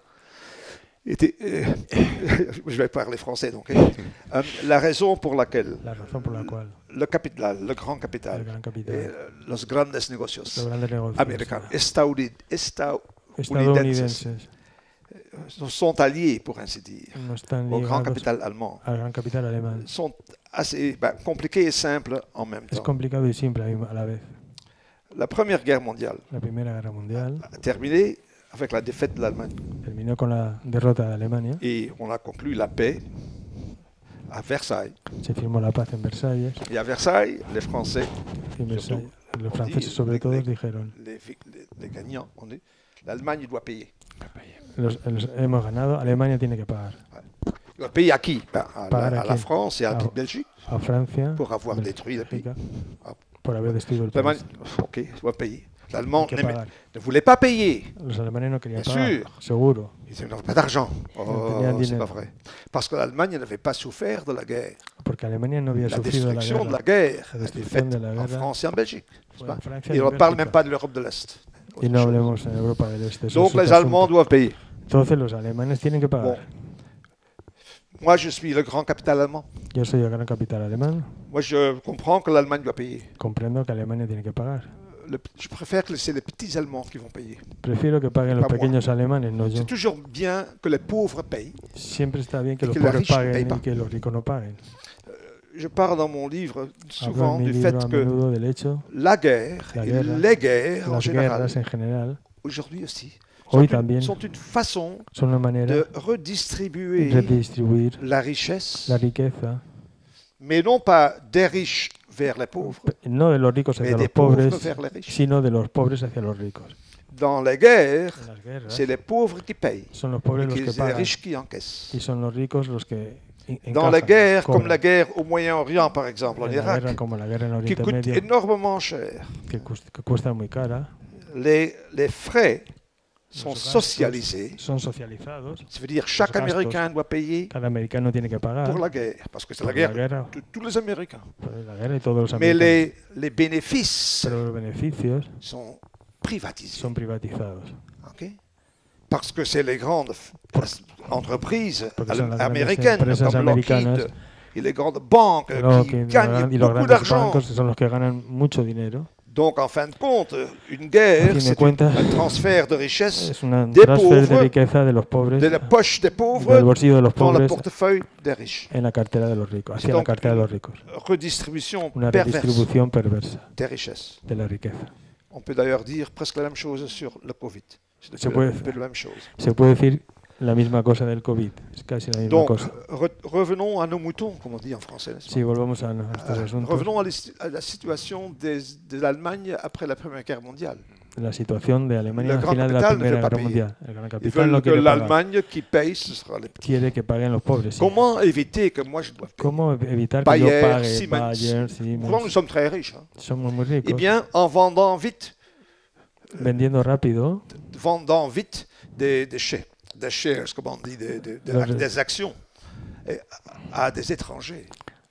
Je vais parler français donc. La raison pour laquelle La razón por la cual le capital, le grand capital, el gran capital, los grandes negocios los grandes negocios américains, estadounidenses sont alliés, pour ainsi dire, no están au grand ligados capital allemand, al gran capital alemán. sont assez compliqués et simples en même Es temps. complicado y simple a la vez. La Première Guerre mondiale La Primera Guerra Mundial a terminé avec la défaite de l'Allemagne terminó con la derrota de Alemania. et on a conclu la paix à Versailles. Se firmó la paz en Versalles. Et à Versailles, les Français, Y en Versalles, los on franceses dit, sobre todo dijeron, les gagnants, on dit, l'Allemagne doit payer. hemos ganado, Alemania tiene que pagar. Il doit payer à qui? À Pagar la a quién? France et à la A- Belgique A Francia, pour avoir détruit le pays. Bélgica, por haber destruido el L'Allemagne, país. ok, il doit payer. L'Allemand Hay que pagar. ne voulait pas payer. Los alemanes no querían Bien pagar, sûr. seguro. Ils n'avaient pas d'argent. tenían C'est dinero. pas vrai. Parce que l'Allemagne n'avait pas souffert de la guerre. Porque Alemania no había La sufrido la destruction de la guerra. guerre La a été destrucción faite de la en guerra France et en Belgique. n'est-ce fue pas? en Francia Et y on en ne parle Bélgica. même pas de l'Europe de l'Est. Y no hablemos en Europa del Este. eso Donc es les otro Allemands asunto. doivent payer. Entonces los alemanes tienen que Bon. pagar. Moi, je suis le grand capital allemand. Yo soy el gran capital alemán. Moi, je comprends que l'Allemagne doit payer. Comprendo que Alemania tiene que pagar. Je préfère que c'est les petits Allemands qui vont payer. Prefiero que paguen los Pas moi. pequeños alemanes, no yo. C'est toujours bien que les pauvres payent. Siempre está bien que Y los que los pobres ricos paguen payent y pas. que los ricos no paguen. Je parle dans mon livre Hablo souvent en mi du libro fait a que menudo del hecho, la guerre La et guerra, les guerres en las général, guerras en general, aujourd'hui aussi, hoy también sont une façon son una manera de de redistribuer redistribuir la richesse, la riqueza, mais non pas des riches vers les pauvres, no de los ricos mais hacia des los pauvres pobres, vers les riches. sino de los pobres hacia los ricos. Dans les guerres, En las guerras c'est les pauvres qui payent son los pobres et los que les pagan riches qui encaissent. y son los ricos los que Dans les guerres, comme cobran. la guerre au Moyen-Orient par exemple, en En la guerra, Irak, como la guerra en qui Oriente coûte Medio, énormément cher, que cuesta muy cara, les frais sont los gastos socialisés. son socializados. Ça veut dire chaque gastos. Américain doit payer Cada americano tiene que pagar pour la guerre, parce que c'est la por la guerre guerra, de tous les Américains. por la guerra y todos los Mais americanos. les bénéfices Pero los beneficios sont privatisés. son privatizados. Ok? Parce que c'est les grandes entreprises Porque son las grandes américaines empresas comme Lockheed americanas, et les grandes banques qui gagnent y los beaucoup grandes d'argent. bancos son los que ganan mucho dinero. Donc en fin de compte, une guerre, A fin de c'est cuentas, un transfert de richesse Es un des transfer de pauvres, riqueza de los pobres de la poche des del pauvres bolsillo de los dans le pobres portefeuille des riches. en la cartera de los ricos, hacia la Donc, cartera de los ricos. Redistribution Una perverse redistribución perversa des richesses. de la riqueza. On peut d'ailleurs dire presque la même chose sur le Covid. C'est Se un puede- peu la même chose. Se puede decir la misma cosa del COVID, es casi la misma Donc, cosa. revenons à nos moutons, comme on dit en français. n'est-ce pas? Si volvamos a estos asuntos, Revenons à la situation de l'Allemagne après la Première Guerre mondiale. la situación de Alemania Le al grand final de la capital ne Primera veut pas Guerra payer. Mundial. El gran Ils capital veulent no que quiere pagar. l'Allemagne qui paye, ce sera les petits. Quiere que paguen los pobres. sí. Comment éviter que moi je dois payer? ¿Cómo evitar que yo Bayer, pague Siemens. Bayer, Pourtant, nous Siemens? sommes très riches. Hein. Somos muy Eh ricos. bien, en vendant vite Vendiendo rápido des shares, comme on dit, des actions à des étrangers.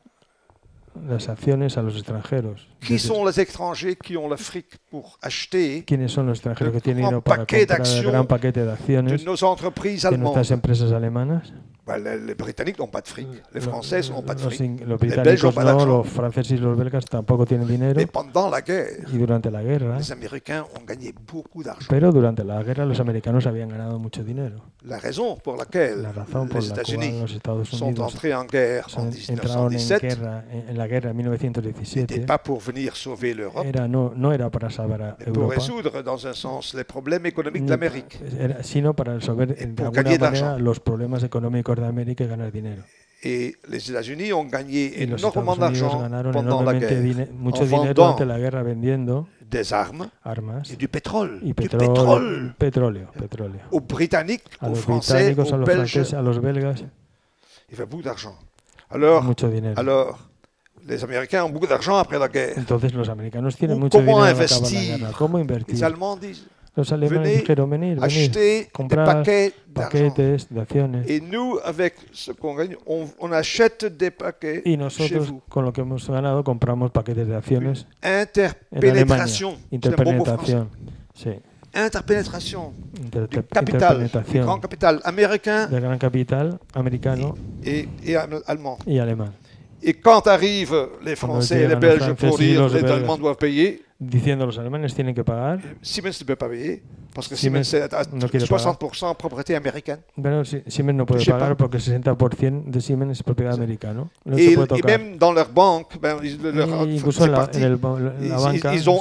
las acciones a los extranjeros. Qui sont les étrangers qui ont le fric pour acheter ¿Quiénes son los extranjeros el que tienen gran dinero para paquete de comprar el acción gran paquete de de acciones nos entreprises de nuestras allemandes? empresas alemanas? Les Britanniques n'ont pas de fric, les Français n'ont pas de fric, Los les Belges n'ont británicos pas no, d'argent. los franceses y los belgas tampoco tienen dinero. Mais pendant la guerre, Y durante la guerra, les Américains ont gagné beaucoup d'argent. pero durante la guerra los americanos habían ganado mucho dinero. La raison pour laquelle La razón por les la cual États-Unis los Estados sont Unidos entrés en guerre en entraron 1917 en la guerra en n'était 1917 pas pour venir sauver l'Europe, no era para salvar a mais pour Europa, résoudre dans un sens les problèmes économiques d'Amérique. sino para resolver de pour alguna gagner de manera l'argent. los problemas económicos de América y ganar dinero. Et les États-Unis ont gagné Y los énormément Estados Unidos d'argent ganaron pendant la enormemente guerre mucho en dinero vendant durante la guerra vendiendo des armes armas et du pétrole. y Du pétrole petróleo. aux Britanniques, A aux los Français, británicos, a aux los Belges. franceses, a los belgas, Il fait beaucoup d'argent. Alors, mucho dinero. les Américains ont beaucoup d'argent après la guerre. Entonces los americanos tienen mucho ¿Cómo dinero al acabar la investir? guerra. ¿Cómo invertir? Les Allemands disent Los alemanes venez dijeron venir, acheter des comprar paquets d'argent. paquetes de acciones. Et nous, avec ce qu'on gagne, on achète des paquets Y chez nosotros, vous. con lo que hemos ganado, compramos paquetes de acciones en Alemania. Interpénétration. C'est un bon mot français. Interpenetración. Sí. Interpénétration du capital, du Interpenetración grand capital américain del gran capital americano et allemand. y alemán. Et quand arrivent les Français et les llegan los Belges pour franceses y dire los les belgas. Allemands doivent payer, Diciendo los alemanes tienen que pagar. Siemens ne peut pas payer parce que Siemens Siemens est à no quiere pagar. 60% propriété américaine. Pero Siemens no puede Je sais pagar pas. porque 60% de Siemens es propiedad americana. No Et, se puede et tocar. même dans leur banque, ben, Incluso c'est en la, parti. en la banca. Ils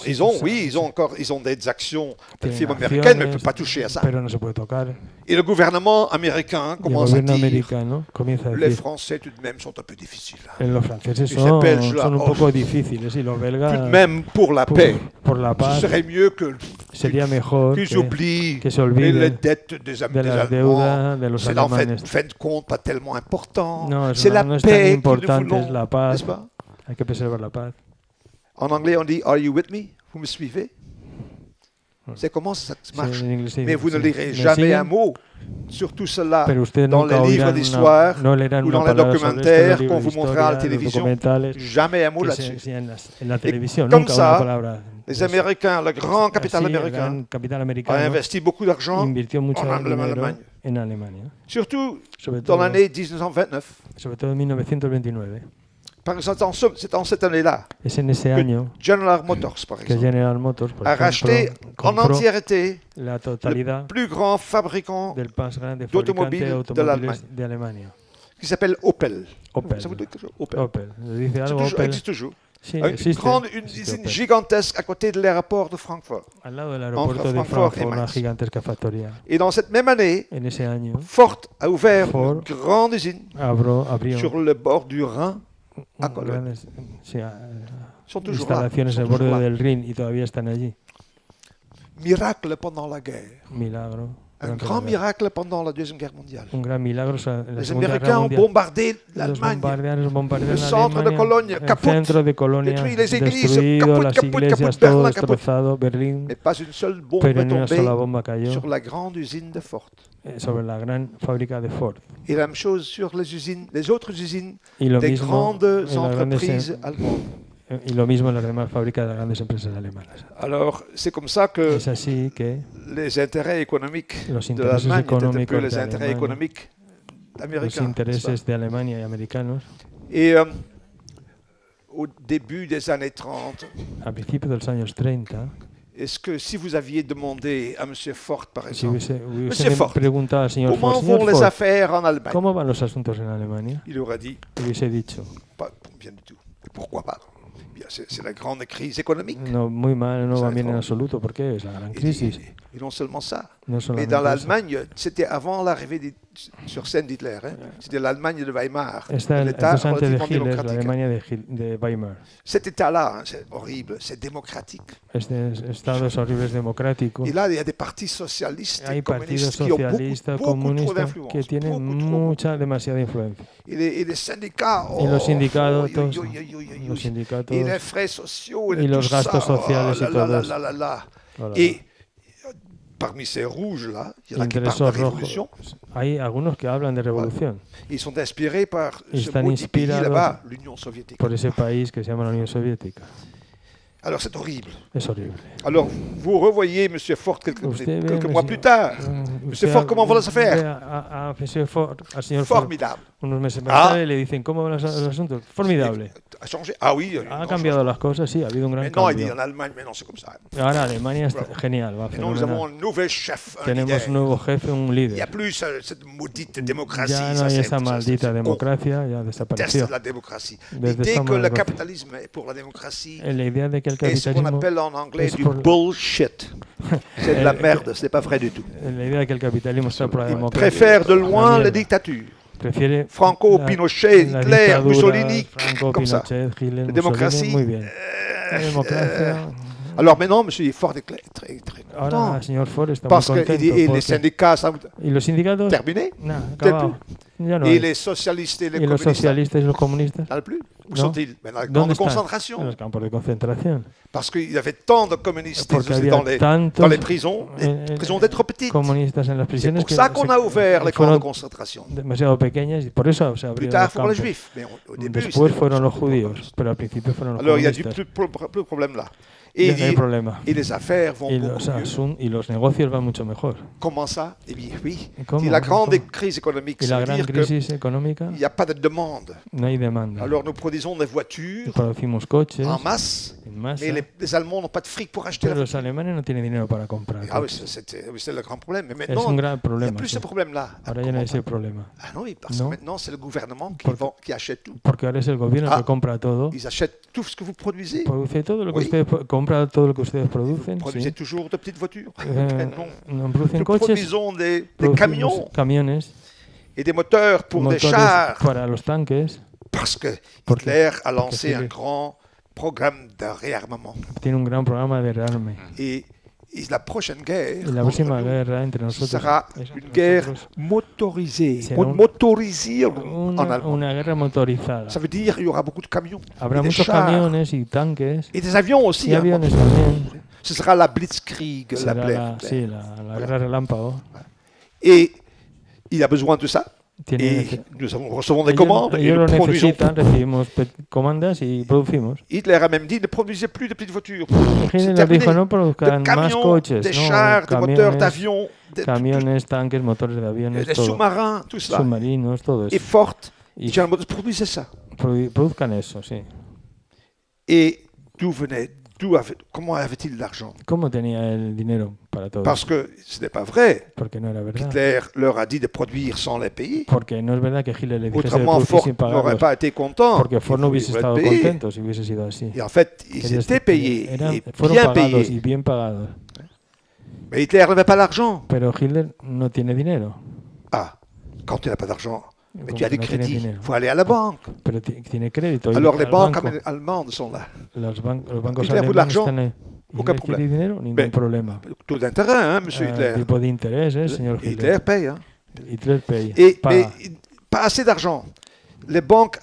ont des actions de tienen firmes américaines, mais ne acciones, peuvent pas toucher à ça. Pero no se puede tocar. Et le gouvernement américain Y el commence à gobierno dire americano comienza a les decir Français tout de même sont un peu difficiles. los franceses Y ces Belges là, son un oh, poco difíciles y los Tout belgas de même pour la paix, por la ce paz serait mieux que sería mejor qu'ils oublient que se les olviden dettes des de la Allemands. deuda de los C'est en alemanes. fin de compte pas tellement important. No, C'est la no es tan paix que nous importante, voulons, es la paz. n'est-ce pas? Hay que preservar la paz. En anglais, on dit Are you with me? Vous me suivez? C'est comment ça marche? Sí, en inglés se Mais dice, vous ne sí. lirez ¿Me jamais siguen? un mot sur tout cela Pero ustedes dans nunca les livres oirán d'histoire no leerán ou una dans les palabra sobre esto en documentaires los libros qu'on de vous montrera à la historia, los télévision. documentales Jamais un mot que se là-dessus. enseñan en la televisión. comme Nunca ça, una palabra. Les de eso. Américains, le grand capital Así, el américain, gran capital a americano investi beaucoup d'argent invirtió mucho en dinero Allemagne. en Alemania, Surtout sobre dans todo, l'année 1929. sobre todo en 1929. Par exemple, c'est en cette année-là Es en ese que año General Motors, par que exemple, General Motors, por a ejemplo, racheté en compró entièreté la le totalidad plus grand fabricant del más grande d'automobiles fabricante de de automóviles de Alemania. qui s'appelle Opel. Opel. Ça vous dit quelque chose? Opel. Opel. ¿Le dice C'est algo toujours- Opel? existe toujours. Sí, Une existe. Existe usine Opel. gigantesque à côté de l'aéroport de Francfort. Al lado del aeropuerto de Francfort y Frankfurt, una Mainz. gigantesca factoría. Et dans cette même année, En ese año Ford a ouvert Ford une grande usine abrió sur le bord du Rhin à Cologne. grandes sí, Ils sont toujours là. instalaciones Ils al sont borde toujours là. del Rin y todavía están allí. Miracle pendant la guerre. Milagro. Un durante grand la guerra. miracle pendant la Deuxième Guerre mondiale. Un gran milagro en la Les Segunda Guerra Américains ont Mundial. bombardé Los l'Allemagne. bombardearon Le centre de Cologne, el caput. centro de Colonia Détruit les églises, destruido, caput, las caput, iglesias, caput, todo Berlin, caput. destrozado, Berlín, Mais pas une seule bombe pero est ni una sola tombée bomba cayó sur la grande usine de Ford. sobre la gran fábrica de Ford. Et la même chose sur les autres usines Y lo des mismo grandes en las grandes entreprises allemandes. y lo mismo en las demás fábricas de las grandes empresas alemanas. Alors, c'est comme ça que Es así que les intérêts économiques los de intereses l'Allemagne étaient un peu económicos les de intérêts Alemania, économiques los américains. n'est-ce intereses de Alemania y americanos, pas? Et au début des années 30, a principios de los años 30, est-ce que si vous aviez demandé à M. Ford, par si exemple, hubiese Ford, preguntado al señor comment Ford, vont señor les Ford, affaires en Allemagne, ¿cómo van los asuntos en Alemania? il aurait dit, Hubiese dicho, pas bien du tout. Pourquoi pas? Bien, c'est la grande crise économique. no, muy mal, no Ça va va bien en être- absoluto, porque es la gran Et, crisis. et non seulement ça, No mais solamente dans eso. l'Allemagne, c'était avant l'arrivée sur scène d'Hitler. Hein. C'était l'Allemagne de Weimar, Esto un État es antes de relativement Hitler, la démocratique. Alemania de Weimar. Cet État-là, hein, c'est horrible, c'est démocratique. Estados horribles democráticos. Et là, il y a des partis socialistes Hay et partidos communistes qui ont socialistas, beaucoup trop comunistas, d'influence. que tienen beaucoup trop. mucha, demasiada influencia. Et les syndicats, Y los sindicatos, oi. los sindicatos, et les frais sociaux, y et los tout gastos ça, sociales y là, todo là, eso. là, là, là. Voilà. Et parmi ces rouges-là, il y en a qui Entre parlent de esos révolution. rojos hay algunos que hablan de revolución Ils sont inspirés par ce Están maudit pays inspirados là-bas, l'Union soviétique. por ese país que se llama la Unión Soviética. Alors c'est horrible. Es horrible. Alors vous revoyez M. Ford quelques Usted ve, mois plus tard. Monsieur Ford, comment vont les affaires? Al señor Ford, Formidable. unos meses más tarde le dicen, ¿cómo van los asuntos? Formidable. A changé? Ah oui. Ha cambiado las cosas, sí, ha habido un gran Maintenant, il dit cambio. en Allemagne, maintenant c'est comme ça. Ahora Alemania está genial, va Maintenant, nous avons fenomenal. un nouvel chef, un Tenemos leader. un nuevo jefe, un Il n'y líder. a plus cette maudite démocratie. Ya no ça, hay c'est- esa maldita on democracia, ya déteste desapareció. la démocratie. Desde L'idée esta que le democracia. capitalisme est pour la démocratie La idea de que el est ce qu'on capitalismo appelle en anglais es du por- bullshit. C'est de la merde, c'est pas vrai du tout. La idea de que el capitalismo está por la Il democracia. préfère de loin La la mierda. dictature. Prefiere Franco, la- Pinochet, la Hitler, dictadura, Mussolini, Franco, comme ça. Pinochet, Hitler, La démocratie. Mussolini, muy bien. La democracia. Alors maintenant, monsieur Ford est très Ahora content. el señor Ford está Parce muy que contento. les porque- syndicats sont ¿Y los sindicatos? terminés. Nah, Tel acabado. Ya no Et hay. les socialistes et les ¿Y los communistes socialistas y los comunistas? n'en plus. Où No. sont-ils? Dans la ¿Dónde grande están? En concentration. los campos de concentración. Parce qu'il y avait tant de communistes Porque había dans les tantos prisons. Les prisons étaient trop petites. comunistas en las C'est prisiones pour ça qu'on a ouvert les camps de fueron concentration. demasiado pequeñas y por eso se Plus abrieron tard los pour les campos. juifs. Mais au début, Después c'était- fueron los judíos, pero al principio fueron los Alors il y a du comunistas. plus de problème là. Et il Ya no hay dit, problema. et les affaires vont Y beaucoup mieux. y los negocios van mucho mejor. Comment ça? Eh bien oui. ¿Cómo? C'est la grande ¿Cómo? crise économique. Y Ça la veut gran dire qu'il crisis económica, n'y a pas de demande. no hay demanda. Alors nous produisons des Y voitures producimos coches en masse, en masa, mais les Allemands n'ont pas de fric pour acheter la pero los voiture. alemanes no tienen dinero para comprar Ah oui, coches. c'est le grand problème. Mais Es maintenant, un gran il n'y a problema. plus sí. ce problème-là. Ahora ya no hay ese problema. Ah oui, parce Non. que maintenant, c'est le gouvernement qui achète tout. Porque ahora es el gobierno Ah. que compra todo. Ils achètent tout ce que vous produisez. Produce todo lo que Oui. ustedes compra todo lo que ustedes Vous producen. produisez Sí. toujours de petites voitures. Non. No producen Nous coches, produisons des producimos camions camiones, et des moteurs pour des motores chars. para los tanques. Parce que Porque- Hitler a lancé Hitler- un grand programme de réarmement. Tiene un gran programa de rearme. Et la prochaine guerre Y la entre próxima nous guerra entre nosotros sera es entre une guerre nosotros motorisée. Será un- Motorisée en allemand. una guerra motorizada. Ça veut dire qu'il y aura beaucoup de camions. Habrá et des muchos chars, camiones y tanques et des avions aussi. y hein. aviones también. Ce sera la Blitzkrieg, la Será Blair. sí, la guerra relámpago. Et il a besoin de ça. Tiene Et nous recevons des ellos, commandes et ellos nous lo produisons. necesitan, recibimos comandas y producimos. Hitler a même dit ne produisez plus de petites voitures. C'est Hitler terminé. dijo no De produzcan más camions, coches, des no, chars, des moteurs camiones, d'avions, camiones, tanques, motores de aviones, des todo, sous-marins, tout cela. submarinos, todo Et eso. Ford, Y produisez ça. produzcan eso, sí. Et comment avait-il l'argent? ¿Cómo tenía el dinero para todo? Parce que ce n'est pas vrai. Porque no era verdad. Hitler leur a dit de produire sans les payer. Porque no es verdad que Hitler le dijese de Autrement, producir Ford sin n'aurait pagarlos. pas été content. Porque Ford no Il hubiese voulait estado payer. contento si hubiese sido así. Et en fait, ils Querías étaient que payés, et fueron bien pagados y payés. bien pagados. Mais Hitler n'avait pas l'argent. Pero Hitler no tiene dinero. Ah, quand tu n'as pas d'argent, mais Como tu as que des no tiene crédits, dinero. il faut aller à la banque. Pero tiene crédito. y Alors va les al banques banco. allemandes sont là. Los bancos Hitler pour alemanes l'argent, están ahí. aucun Hitler problème. quiere dinero, ningún Ben, problema. Taux d'intérêt, hein, monsieur Hitler. Tipo de interés, señor Hitler. Hitler paye. Hein. Hitler paye. Mais Paga. pas assez d'argent. Les banques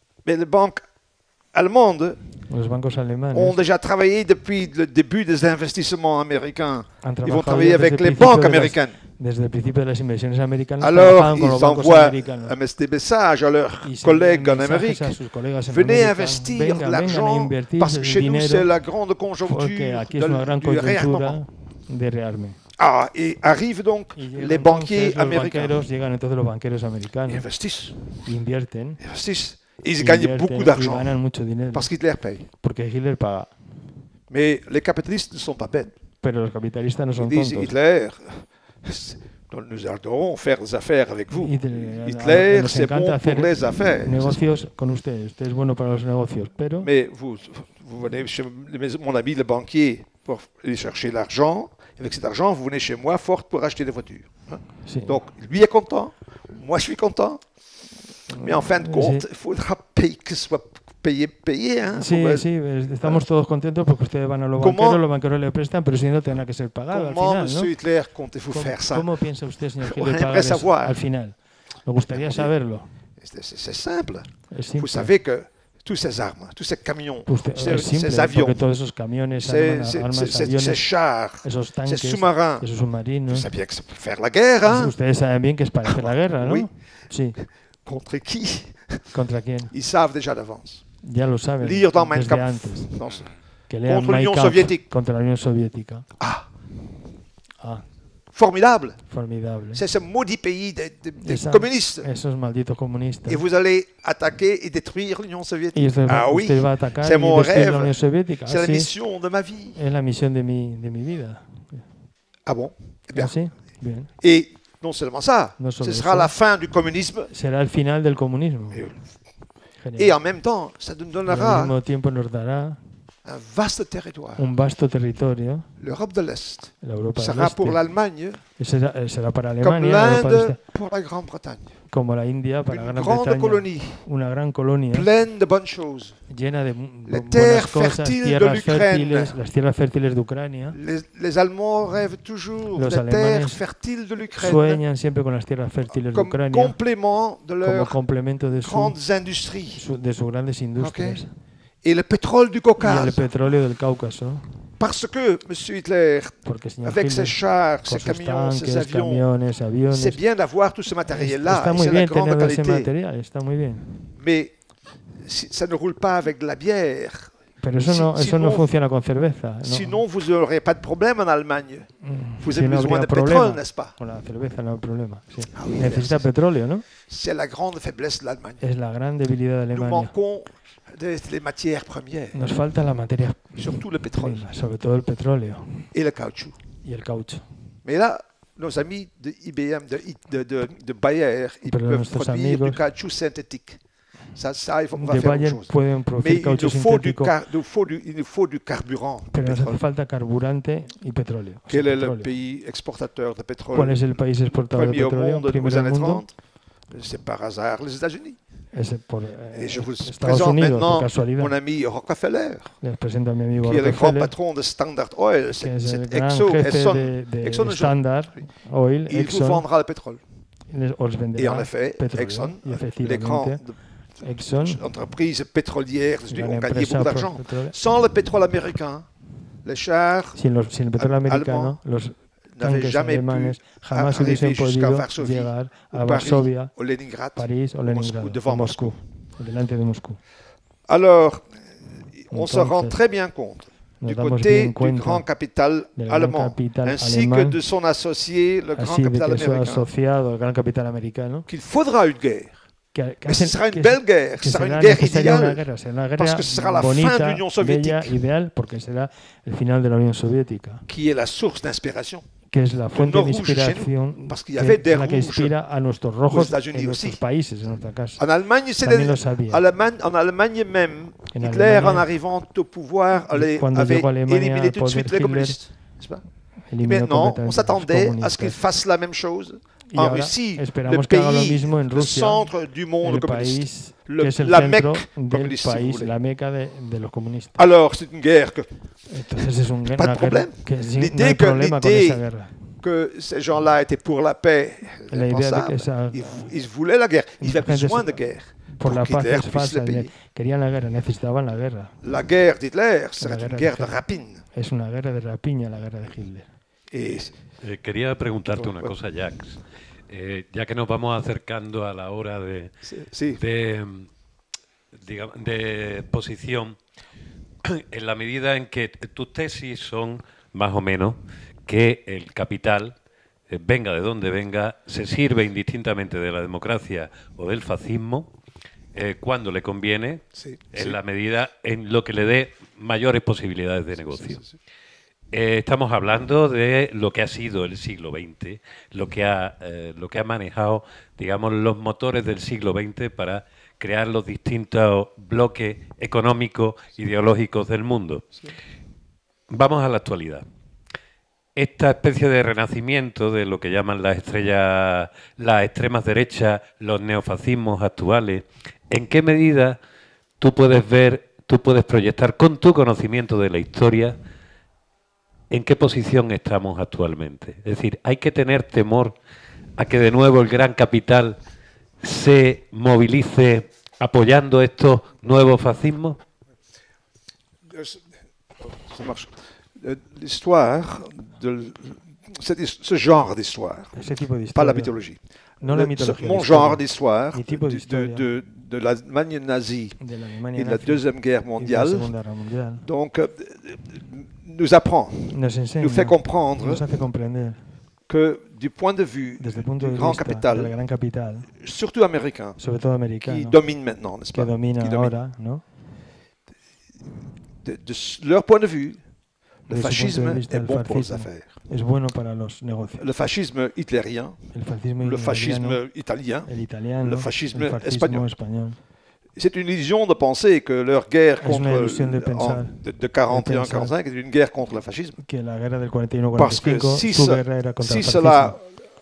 allemandes Los bancos alemanes ont déjà travaillé depuis le début des investissements américains. han Ils vont trabajado travailler desde avec el les principio banques de las- américaines. Desde el principio de las inversiones americanas Alors, trabajaban con ils los bancos envoient americanos. des messages à leurs Y se collègues envían en mensajes Amérique. a sus colegas en Venez América. investir Venga, de vengan a l'argent invertir parce que el chez nous, dinero, c'est la grande porque conjoncture aquí es una gran du réarmement. coyuntura de rearme. Ah, et arrivent donc Y llegan les banquiers entonces los américains. banqueros, llegan entonces los banqueros Ils americanos, investissent. invierten, Investissent. Et ils gagnent beaucoup y d'argent ganan mucho dinero, parce qu'Hitler paye. porque Hitler paga. Mais les capitalistes ne sont pas bêtes. Pero los capitalistas no Ils son disent tontos. Hitler, nous adorons faire des affaires avec vous. Hitler, nos c'est bon encanta pour hacer les affaires. negocios con usted. Usted es bueno para los negocios, pero Mais vous venez chez mon ami le banquier pour aller chercher l'argent. Avec cet argent, vous venez chez moi, Ford, pour acheter des voitures. Hein. sí. Donc, lui est content, moi je suis content. Mais en fin de compte, Sí. il faudra payer, que ce soit payé. Hein, Sí, pour- sí, estamos todos contentos porque ustedes van a los banqueros le prestan, pero si no tendrá que ser pagado al Comment, final, monsieur ¿no? Hitler, comptez-vous faire ça? ¿Cómo piensa usted, señor On Hitler, aimerait pagar eso savoir. al final? Me gustaría saberlo. C'est simple. Es Vous simple. savez que tous ces armes, tous ces camions, Es simple, ces avions, porque todos esos camiones, armas, ces aviones, chars, esos ces tanques, sous-marins, esos vous submarinos, savez bien que c'est pour faire la guerre, hein? ustedes saben bien que es para hacer la guerra, ¿no? Oui. Sí. Contre qui? ¿Contra quién? Ils savent déjà d'avance. Ya lo saben Lire dans Mein desde Kampf. antes. Non, Que lean Contre Mein l'Union Kampf soviétique. contra la Unión Soviética. Ah, Ah, formidable. formidable. C'est ce maudit pays des Esa- communistes. Esos malditos comunistas. Et vous allez attaquer et détruire l'Union Y soviétique. usted, Ah oui, usted va a atacar c'est y mon destruir la rêve. Unión Soviética. C'est la Sí, mission de ma vie. es la misión de mi vida. Ah bon? Eh bien. ¿Así? Bien. Et non seulement ça, Non ce solo sera eso. la fin du communisme. Será el final del comunismo. Et Genial. en même temps, ça nous Y al donnera mismo tiempo nos dará un vaste territoire. un vasto territorio, L'Europe de l'Est la Europa del sera pour Este. l'Allemagne Será para comme Alemania, la Europa del l'Inde Este, pour la Grande-Bretagne. como la India para Une Gran grande Bretaña. colonie Una gran colonia pleine de bonnes choses. llena de Les buenas terres cosas, fertiles de tierras l'Ukraine. fértiles, las tierras fértiles de Ucrania. Les Allemands rêvent toujours Los des terres alemanes fertiles de l'Ukraine Sueñan siempre con las tierras fértiles de comme Ucrania complément de como leurs complemento de grandes industries. de sus grandes industrias. Et le pétrole du Y el Caucase. petróleo del Cáucaso, Parce que, M. Hitler, porque señor avec ses Hitler, chars, con ses sus camions, ses tanques, avions, camiones, aviones, c'est bien d'avoir tout ce matériel-là. está et muy C'est la bien grande tener ese qualité. material, está muy bien. Mais ça ne roule pas avec de la bière. Pero eso no Sinon- funciona con cerveza. ¿no? Sinon, vous n'aurez pas de problème en Allemagne. Vous Si avez no besoin habría de pétrole, problema. n'est-ce pas? Con la cerveza no hay problema. Sí. oui, Necesita petróleo, ¿no? C'est la grande faiblesse de l'Allemagne. Es la gran debilidad de Nous Alemania. manquons des matières premières, Nos falta la materia surtout le pétrole prima, sobre todo el petróleo et le caoutchouc. y el caucho. Mais là, nos amis de IBM, de Bayer, ils Pero peuvent nuestros produire du amigos caoutchouc synthétique. Ça on va De faire autre Bayer chose. pueden Mais producir il caucho nous faut du, sintético, il nous faut du carburant. de pero nos pétrole. hace falta carburante y petróleo. O sea, Quel est le petróleo. pays exportateur de pétrole ¿Cuál es el país exportador de premier au petróleo? monde aux Primero années del mundo. 30? C'est par hasard les États-Unis. Es por Et je vous Estados présente Unidos, por maintenant casualidad. mon ami Rockefeller, Les presento a mi amigo qui est le grand Rockefeller, patron de Standard Oil. que C'est es el c'est gran Exxon, jefe Exxon, de Exxon Standard Oil, il vous Exxon, vendra le pétrole. os Et en venderá effet, petróleo. Exxon, Y les grandes efectivamente, Exxon, entreprises pétrolières gran ont gagné empresa beaucoup d'argent. petrolera. Sans le pétrole américain, les chars Sin el petróleo americano, los n'avaient tanques jamais pu alemanes jamás arriver hubiesen jusqu'à podido Varsovie, llegar a ou Paris, Varsovia, au Leningrad, París o Leningrado, devant o Moscú, delante de Moscú. Alors, on se rend Entonces, très bien compte nos du damos côté bien du cuenta grand capital del gran allemand, capital ainsi que alemán, de son associé, le grand así de capital que su américain, asociado al gran capital americano, qu'il faudra une guerre. que Mais ce hacen- sera une que- belle guerre, que ce sera será une guerre necesaria una idéale, guerra, será una guerra parce que ce sera la fin de bonita, l'Union bella, soviétique, ideal, porque será el final de la Unión Soviética, qui est la source d'inspiration. que es la fuente nos de rouges chez nous, inspiración, parce qu'il y avait que des es la que rouges inspira a nuestros aux rojos États-Unis en nuestros aussi. países, en nuestra casa. En Allemagne, c'est También lo sabía. en Allemagne même, En Hitler, Alemania, en arrivant au pouvoir, cuando avait llegó a Alemania éliminé al tout de suite poder, les Hitler communistes. n'est-ce pas? Et Eliminó maintenant, on completamente a los s'attendait à ce qu'il comunistas. fasse la même chose Y en ahora Russie, le esperamos que haga lo pays, mismo en le Rusia, centre du monde el communiste, país que es el la centro Mecque del communiste, si vous país, voulez. la meca de los comunistas. Alors, c'est une guerre Entonces es Pas de una guerra problème. que sí, L'idée no hay que- problema con l'idée- esa guerra. que ces gens-là étaient pour la paix. La idea de impensable. que esa, Ils voulaient la guerre. Ils avaient Gente besoin se- de guerre por la pour paz qu'Hitler es puisse falsa, le payer. querían la guerra, necesitaban la guerra. La guerre d'Hitler serait guerre une de guerre de Hitler. rapine. Es una guerra de rapiña la guerra de Hitler. Et Quería preguntarte una Bueno. cosa, Jacques. Ya que nos vamos acercando a la hora de, sí. de exposición, en la medida en que tus tesis son, más o menos, que el capital, venga de donde venga, se sirve indistintamente de la democracia o del fascismo, cuando le conviene, Sí, en sí. la medida en lo que le dé mayores posibilidades de negocio. Sí. Estamos hablando de lo que ha sido el siglo XX, lo que ha manejado, digamos, los motores del siglo XX para crear los distintos bloques económicos, ideológicos del mundo. Vamos a la actualidad. Esta especie de renacimiento de lo que llaman las estrellas, las extremas derechas, los neofascismos actuales, ¿en qué medida tú puedes ver, tú puedes proyectar con tu conocimiento de la historia en qué posición estamos actualmente? Es decir, ¿hay que tener temor a que de nuevo el gran capital se movilice apoyando estos nuevos fascismos? Ça marche. L'histoire, ce genre d'histoire, Ese tipo de pas la historia, mythologie. no la mitología. Mon la genre historia d'histoire Mi tipo de historia de l'Allemagne nazie de la Alemania et de la nazi Deuxième Guerre y de la mondiale, Segunda Guerra Mundial donc, nous apprend, nos enseña, nous fait comprendre nos hace comprender que du point de vue desde el punto du de grand vista de la capital, gran capital, surtout américain, sobre todo americano, qui domine maintenant, n'est-ce que pas? domina Qui domine. ahora, ¿no? De leur point de vue, le Desde su punto de fascisme vista, est el bon pour les fascismo affaires. es bueno para los negocios. Le fascisme hitlérien, El fascismo le italiano, fascisme italien, el italiano, le fascisme el fascismo espagnol. español. C'est une illusion de penser que leur guerre Es una contre ilusión de pensar, de 41-45 est une guerre contre le fascisme. Que la guerra del Parce que 41-45, si, su guerra era contra si el fascismo. cela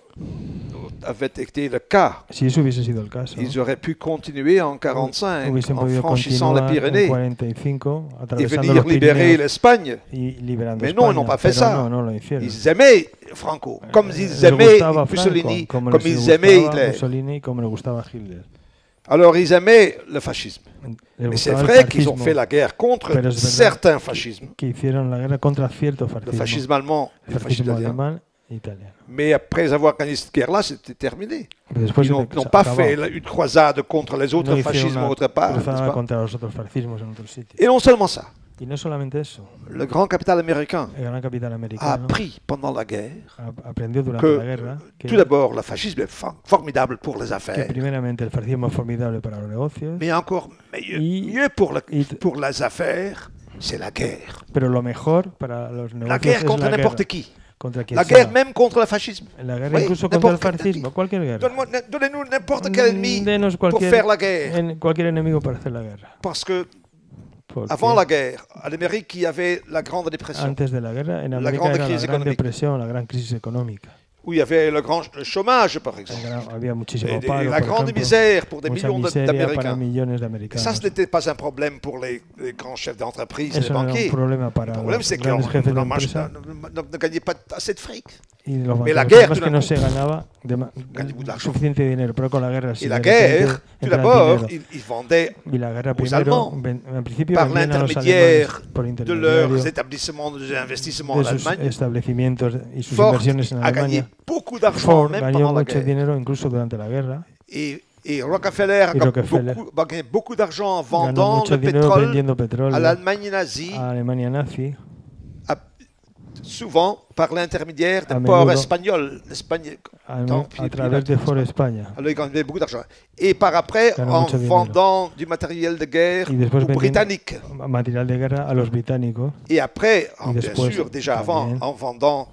avait été le cas, Si eso hubiese sido el caso, ils auraient pu continuer en 45 hubiesen en podido franchissant les continuar en Pyrénées 45 et atravesando venir los libérer Pirineos l'Espagne. y liberando Mais non, España, ils n'ont pas fait pero ça. no lo hicieron. Ils aimaient Franco, comme ils Les aimaient gustaba Mussolini, Franco, comme les ils aimaient gustaba Hitler. Mussolini, como le gustaba Hitler. Alors ils aimaient le fascisme. Les Mais c'est gustaba el vrai qu'ils ont fascismo, fait la guerre contre Pero es verdad certains fascismes. que hicieron la guerra contra cierto Le fascismo, fascisme allemand et el le fascisme fascismo italien. alemán e italiano. Mais après avoir gagné cette guerre-là, c'était terminé. Pero después Ils n'ont se n'ont pas acabó. fait une croisade contre les autres No hicieron fascismes una autre part. n'est-ce cruzada pas? contra los otros fascismos en otros sitios. Et non seulement ça, Y no solamente eso, le grand capital américain el gran capital a americano appris pendant la guerre aprendió durante que la guerra que, tout d'abord le fascisme est formidable pour les que affaires, primeramente el fascismo es formidable para los negocios, mais encore Y- mieux pour y- les affaires, c'est la guerre. pero lo mejor para los La negocios guerre es contre la n'importe guerra, qui. contra quien La sea. guerre même contre le fascisme. La guerra Oui, incluso contra el n'importe quel fascismo, cualquier guerra. Donnez-nous n'importe quel ennemi Denos pour cualquier, faire la guerre. cualquier enemigo para hacer la guerra. Parce que Porque avant la guerre, en Amérique, il y avait la Grande Dépression, antes de la guerra, en la América grande era la crise gran économique. depresión, la gran crisis económica. où il y avait le chômage, par exemple, Había muchísimo et paro, la por grande ejemplo, misère pour des mucha millions miseria para d'Américains. millones de Ça, americanos. ce n'était pas un problème pour les grands chefs d'entreprise, les Eso no era un banquiers. problema para Le problème, los c'est grandes jefes de qu'on empresa ne gagnait pas assez de fric. y los Mais la banqueros. guerra, El problema es tout que no d'un se coup, ganaba gagnez-vous de l'argent. suficiente dinero, pero con la guerra sí. Et la de repente guerre, tout entra el d'abord, dinero. ils vendaient Y la guerra aux primero, Allemands, en principio par vendían a los l'intermédiaire alemanes por de intermediario leurs établissements d'investissement en de sus Allemagne. establecimientos y sus Ford inversiones en a gagné Alemania. beaucoup d'argent, Ford même ganó pendant la mucho guerre. dinero incluso durante la guerra. Et Rockefeller Y Rockefeller a gagné beaucoup d'argent en Ganó vendant mucho le dinero pétrole vendiendo petróleo à l'Allemagne nazie, a Alemania nazi, souvent par l'intermédiaire A des ports menudo. espagnols. L'Espagne, a través de Ford España. alors ils gagnaient beaucoup d'argent. Et par après, Ganó en mucho dinero. vendant du matériel de guerre Y después aux vendiendo Britanniques. material de guerra a los británicos. Et après, Y bien después sûr, déjà avant, también en vendant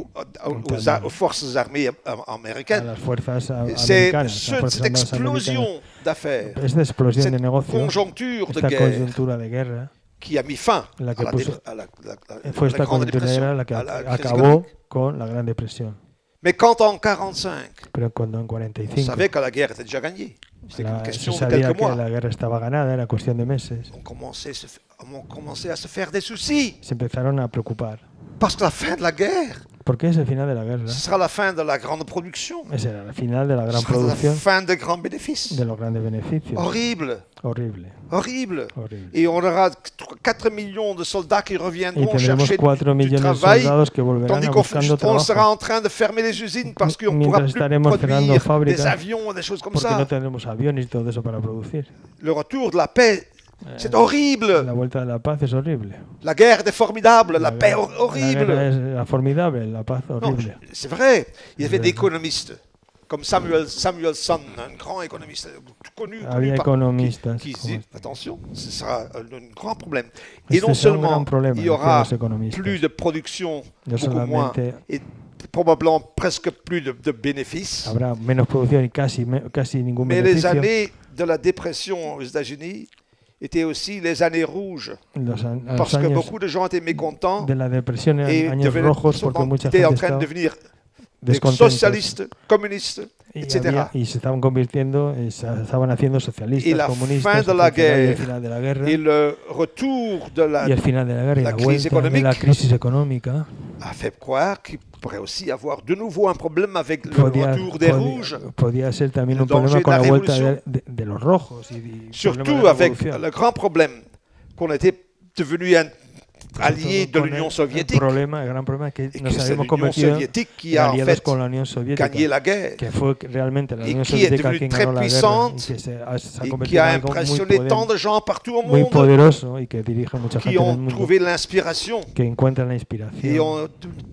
aux forces armées A américaines. las fuerzas C'est americanas, a las fuerzas cette armadas explosion americanas. d'affaires, Esta explosión de cette negocio, conjoncture de esta guerre coyuntura de guerra, qui a mis fin La à que la, puso- à la fue esta Grande coyuntura de Dépression, guerra la que à la crise acabó économique. con la Gran Depresión. Mais quand en 45, Pero cuando en on 45 savait que la guerre était déjà gagnée, c'était une se question de sabía quelques que mois, la guerra estaba ganada, era cuestión de meses, on commençait à se faire des soucis. se empezaron a preocupar. Parce que la fin de la guerre, Porque es el final de la guerra. ce sera la fin de la grande production, Ese era el final de la ce gran sera la producción, fin des grands bénéfices. de los grandes beneficios. Horrible, Horrible, horrible. horrible. Et on aura 4 millions de soldats qui Y reviendront tendremos chercher 4 du millones de travail, soldados que volverán tandis a qu'on buscando on trabajo. sera en train de fermer les usines parce qu'on ne pourra Mientras plus estaremos cerrando produire fábricas, des avions, des choses comme Porque no ça. tendremos aviones y todo eso para producir. Le retour de la paix, c'est horrible. La vuelta de la paz es horrible. La guerre est formidable, la paix guerra- La horrible. guerra es formidable, la paz Non, horrible. c'est vrai. Il y avait C'est des vrai. économistes, comme Samuelson, un grand économiste connu Había par- economistas. qui como disait, attention, ce sera un grand problème. Et Este non será un seulement gran problema, il y aura decían los economistas. plus de production, No beaucoup moins, solamente et probablement presque plus de bénéfices, habrá menos producción y casi ningún mais les beneficio. années de la dépression aux États-Unis étaient aussi les années rouges, Los parce que años beaucoup de gens étaient mécontents de la depresión eran et años rojos sont porque mucha étaient en gente train de estaba devenir des descontentos. socialistes, communistes, Y, etc. y se estaban convirtiendo, estaban haciendo Y socialistas, la comunistas, fin de la etcétera, y el guerra, final de la guerra, Et le retour de y el final de la guerra y la la crise vuelta de la économique crisis económica a fait croire qu'il pourrait aussi avoir de nouveau un problème avec le podía, retour des rouges, podía ser también el un problema danger con de la la vuelta revolución. de los rojos y problema de surtout la avec revolución. le grand problème qu'on était devenu un allié de Con l'Union el soviétique gran problema es que et nos que c'est habíamos l'Union convertido soviétique qui en a en aliados fait con la Unión Soviética, gagné la guerre que fue realmente la y Unión qui est Soviética devenue quien très ganó la guerra y puissante que se ha et qui convertido en a algo impressionné tant de gens partout au muy monde poderoso y que dirige a mucha qui gente en el ont mundo trouvé l'inspiration que encuentran la et inspiración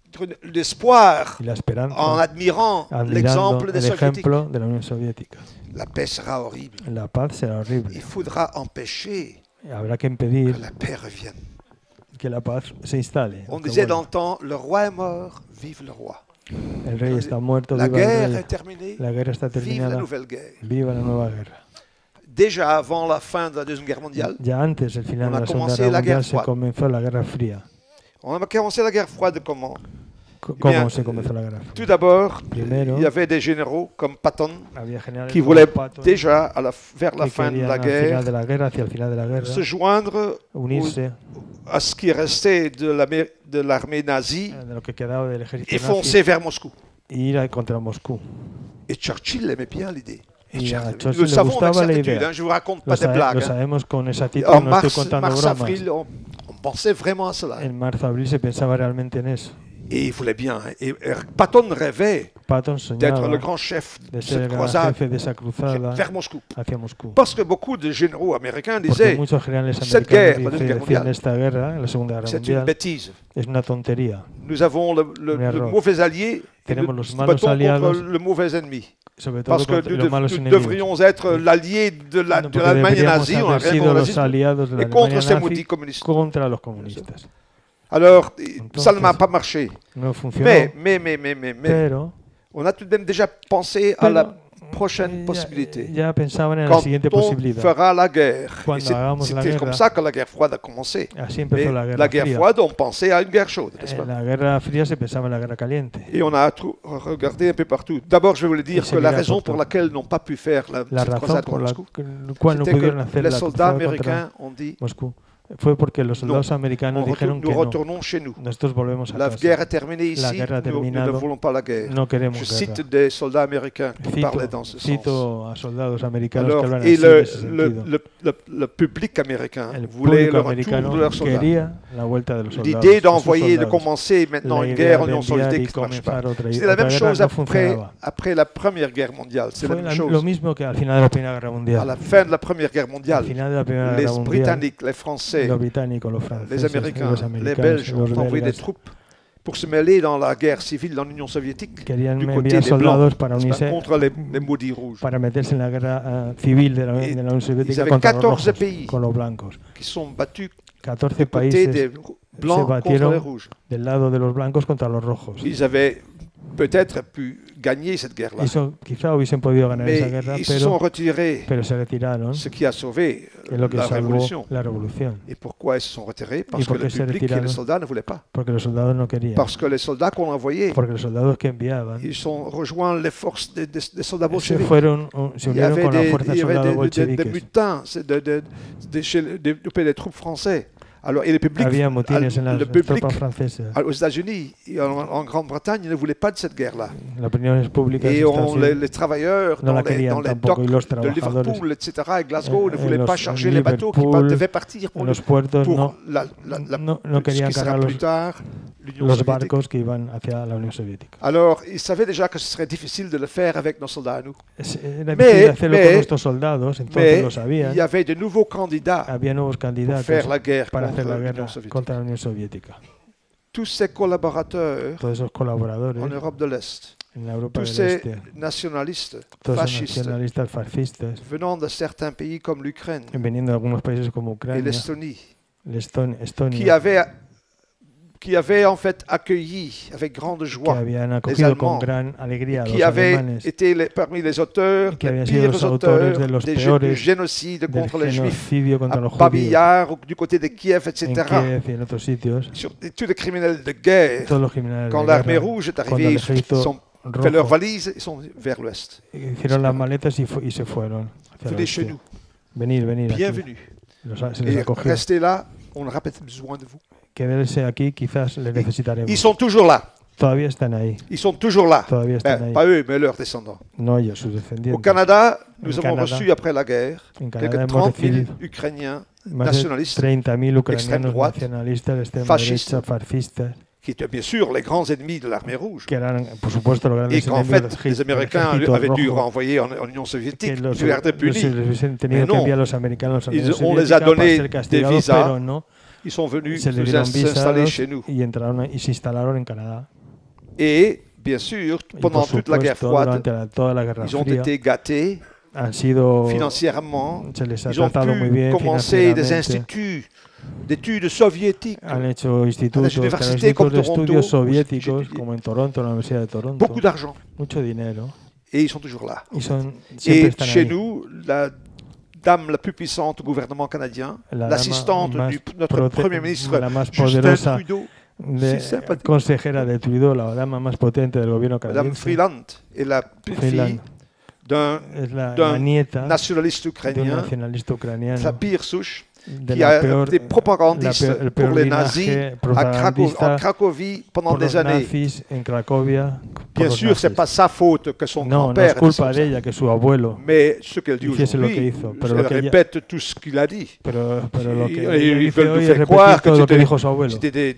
l'espoir y la esperanza, en admirant admirando l'exemple des el Soviétiques. ejemplo de la Unión Soviética. La paix sera horrible. La paz será horrible. Il faudra empêcher Habrá que que impedir la paix revienne. que la paz se instale. On que disait vuelva. dans le temps, le roi est mort, vive le roi. El rey está muerto, La viva el guerre rey. est terminée, La guerra está vive la terminada, nouvelle guerre. viva la nueva guerra. Déjà avant la fin de la Deuxième Guerre mondiale, Ya antes, el final On de a la Segunda commencé Guerra la guerre Mundial, se froide. comenzó la Guerra Fría. on a commencé la guerre froide comment? ¿Cómo bien, se comenzó la Guerra Fría? Tout d'abord, Primero, il y avait des généraux comme Patton había generales qui como voulaient Patton déjà, vers la que fin de querían la al final guerre, de la guerra, hacia el final de la guerra, se joindre unirse à ce qui restait de l'armée nazie de lo que quedaba del ejército et nazi foncer vers Moscou. e ir contra Moscú. Et Churchill aimait bien l'idée. Et Y a Churchill- Churchill nous le le savons avec gustaba la certitude, idea. hein, je vous raconte Lo, pas des blagues. lo hein. sabemos con exactitud, En no estoy mars, contando bromas. avril, on pensait vraiment à cela. En marzo, abril se pensaba realmente en eso. Et il voulait bien. Et Patton rêvait Patton d'être soñaba le grand chef de de ser el cette gran croisade jefe de esa cruzada vers Moscou. hacia Moscú. Parce que beaucoup de généraux américains Porque disaient muchos generales cette guerre, la americanos Deuxième Guerre decían mondiale, esta guerra, la Segunda Guerra c'est une Mundial, bêtise. es una tontería. Nous avons le Un error. mauvais allié et Tenemos nous los nous malos battons aliados, contre le mauvais ennemi. Sobre todo Parce que contra los malos nous enemigos. devrions être l'allié de No, l'Allemagne porque deberíamos nazie, on a haber rien sido contre le los nazisme, aliados de la et contre Alemania ces nazi maudits communistes. contra los comunistas. Alors, ça ne Entonces, m'a pas marché. No funcionó, Mais, pero on a tout de même déjà pensé à la Pero prochaine possibilité. ya pensaban en la Quand siguiente on posibilidad. fera la guerre. Et Cuando hagamos la c'était guerra. comme ça que la guerre froide a commencé. Así Et empezó la la Guerra guerre Fría. froide, on pensait à une guerre chaude, n'est-ce En pas? la Guerra Fría se pensaba en la Guerra Caliente. Et on a regardé un peu partout. D'abord, je vais vous le dire Et que la c'est raison bien pour pour laquelle ils n'ont pas pu faire La cette razón croisade por contre la Moscou, cual no c'était pudieron que hacer les la soldats cruzada américains contra ont dit Moscú fue porque los soldados americanos dijeron que nous no. retournons chez nous. Nosotros volvemos a La casa. guerre est terminée La ici, guerra ha nous ne terminado. voulons pas la guerre. No queremos Je guerra. cite des soldats américains qui parlaient dans ce sens. Cito a soldados americanos Alors, que hablan et así en ese sentido. le public américain El voulait público le retour americano de leurs soldats. quería la vuelta de los soldados. L'idée de sus d'envoyer, de soldados. commencer maintenant La une idea guerre en de Union enviar y soviétique ne marche pas. comenzar otra C'était la otra même guerra chose no après, funcionaba. après la Première Guerre mondiale. C'est la Fue même chose. lo mismo que al final de la Primera Guerra À Mundial. la fin de la Première Guerre Al mondiale, final de la Primera les Guerra Mundial, Britanniques, les Français, los británicos, los franceses, les Américains, los les americanos, Belges los ont envoyé des belgas troupes pour se mêler dans la guerre civile dans l'Union soviétique querían du côté enviar des soldados Blancs, para n'est-ce pas, unirse, contre les maudits rouges, para meterse en la guerra civil de la Et Unión ils Soviética avaient contra los 14 rojos, pays. con los blancos. qui sont battus 14 du côté des países Blancs contre batieron les Rouges. del lado de los blancos contra los rojos. Ils avaient peut-être pu gagner cette guerre-là, Eso quizá hubiesen podido ganar esa mais guerra, ils se sont pero retirés, se retiraron, ce qui a sauvé es lo que la salvó révolution. la revolución. Et pourquoi ils se sont retirés? Parce que por le qué se public et retiraron? les soldats ne voulaient pas. Porque los soldados no querían. Parce que les soldats qu'on envoyait, Porque los soldados que enviaban ils ont rejoint les forces des soldats se bolcheviques. se Il y unieron avait con la des, fuerza il y avait soldados des bolcheviques. mutins des troupes françaises. Alors, et le public, Había motines en le las public tropas francesas. aux États-Unis et en Grande-Bretagne ne voulait pas de cette guerre-là. La opinión pública Et de Estados Unidos les travailleurs no la dans querían les tampoco, y docks los de trabajadores Liverpool, etc., et Glasgow, ne en voulaient pas los- charger en les bateaux qui Liverpool, devaient partir en los puertos pour no ce querían qui sera cargar plus tard l'Union los soviétique. barcos que iban hacia la Unión Soviética. Alors, ils savaient déjà que ce serait difficile de le faire avec nos soldats à nous. Era difícil hacerlo con mais- nuestros soldados, entonces Mais lo sabían. il y avait de nouveaux candidats Había nuevos pour candidatos faire la guerre para contre hacer la l'Union guerra soviétique. contra la Unión Soviética. Tous ces collaborateurs Todos esos colaboradores en Europe de l'Est, en la Europa tous del ces Este, nationalistes, todos esos fascistes, nacionalistas fascistas, venant de certains pays comme l'Ukraine veniendo de algunos países como et Ucrania, l'Estonie, Estonia, qui avaient en fait accueilli avec grande que joie, habían acogido con Allemands, gran alegría a qui los avaient alemanes, été parmi les auteurs, que habían les sido pires los autores auteurs de los du peores génocide del contre les Juifs, genocidio contra à los judíos Babillard, du côté de Kiev, en etc. Kiev y en otros sitios, Tous les criminels de guerre, todos los criminales quand de l'armée guerra, rouge est cuando arrivée, el ils ejército ont fait leurs rojo valises, ils sont vers l'ouest. hicieron las maletas y se fueron hacia el Venez chez oeste. nous, Venir, aquí. bienvenue. Se les Et acogió. restez là, on aura peut-être besoin de vous. Quedarse aquí, quizás les necesitaremos. Ils sont toujours là. Todavía están ahí. Ils sont toujours là. Todavía están ahí. Pas eux, mais leurs descendants. No ellos, sus Au descendientes. Canada, nous En avons Canadá, reçu après la guerre En Canadá quelques hemos 30 000 recibido Ukrainiens más de nationalistes 30.000 extreme ucranianos droite, nacionalistas de extrema fascistes, derecha, fascistas, qui étaient bien sûr les grands ennemis de l'armée rouge. que eran, por supuesto, los grandes Et qu'en enemigos fait, del les Américains ejército avaient dû rojo, renvoyer en Union soviétique. que los, Ils étaient los, punis. les hubiesen tenido Mais que non. enviar los americanos a la Unión On les a Soviética donné para ser des castigados, visas, pero no. Ils sont venus Se les nous dieron s'installer visados chez nous. y entraron y se instalaron en Canadá. Et bien sûr, Y pendant por toute la guerre supuesto, froide, durante toda la Guerra ils ont Fría, été gâtés han sido, financièrement. se les ha Ils ont tratado muy pu bien commencer des financieramente. instituts d'études soviétiques. Han hecho institutos, universités comme de estudios Toronto, soviéticos, j'ai- como en Toronto, la Universidad de Toronto. Beaucoup d'argent. Mucho dinero. Et ils sont toujours là. Y siempre Et están chez ahí. nous, la dame la plus puissante au gouvernement canadien, La l'assistante dama de más notre prote- Premier ministre, la más Justin poderosa Trudeau, de, Sí, sympathique. consejera de Trudeau, la dama más potente del gobierno Madame canadiense, Freeland, est la Freeland. fille d'un es la d'un nieta nationaliste de un ukrainien, nacionalista la ucraniano, pire souche, de qui la a peor, été propagandiste el peor pour les nazis linaje en propagandista Cracovie pendant por los des années. nazis en Cracovia. por Bien los sûr, c'est nazis. pas sa faute que son No, no grand-père es était culpa comme de ça. ella que su abuelo, Mais ce qu'elle dit hiciese lo que aujourd'hui, hizo, pero elle lo que ella- répète tout ce qu'il a dit. pero lo que Et ella ils dice veulent nous hoy es faire repetir croire que todo lo que c'était dijo su abuelo.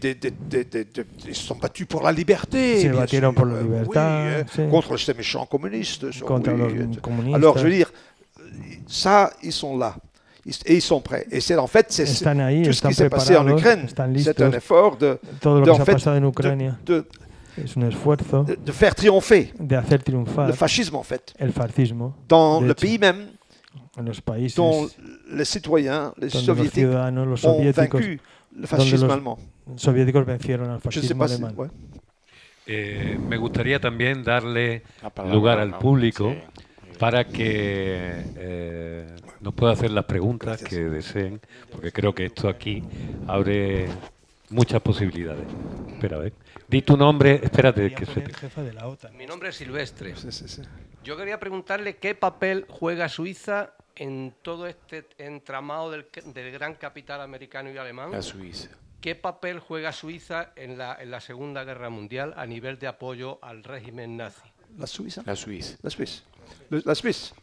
ils se sont battus pour la liberté. Se bien batieron sûr. por la Oui, libertad, sí. contre ces méchants communistes. ça, Contra oui. los comunistas. Alors, je veux dire, ça, ils sont là. Et ils sont prêts. Et c'est en fait, c'est Están ahí, tout ce están qui s'est passé en preparados, Ukraine. están C'est un listos. effort de, Todo lo de, que en se ha fait, pasado en Ucrania es un esfuerzo de faire triompher de hacer triunfar le fascisme, en fait, el fascismo dans de le hecho, pays même en los países dont les citoyens, les donde los soviétiques, ciudadanos, los ont soviéticos, vaincu le fascisme los allemand. soviéticos vencieron al Je ne sais fascismo pas si... alemán. ouais. Me gustaría también darle La palabra, lugar al ¿no? público Sí. para que nos pueda hacer las preguntas Gracias. que deseen, porque creo que esto aquí abre muchas posibilidades. Espera, a ver. Di tu nombre, espérate. Que se te... Jefa de la OTAN. Mi nombre es Silvestre. Sí, sí, sí. Yo quería preguntarle qué papel juega Suiza en todo este entramado del gran capital americano y alemán. La Suiza. ¿Qué papel juega Suiza en la Segunda Guerra Mundial a nivel de apoyo al régimen nazi? La Suisse, hein? La Suisse. La Suisse. La Suisse.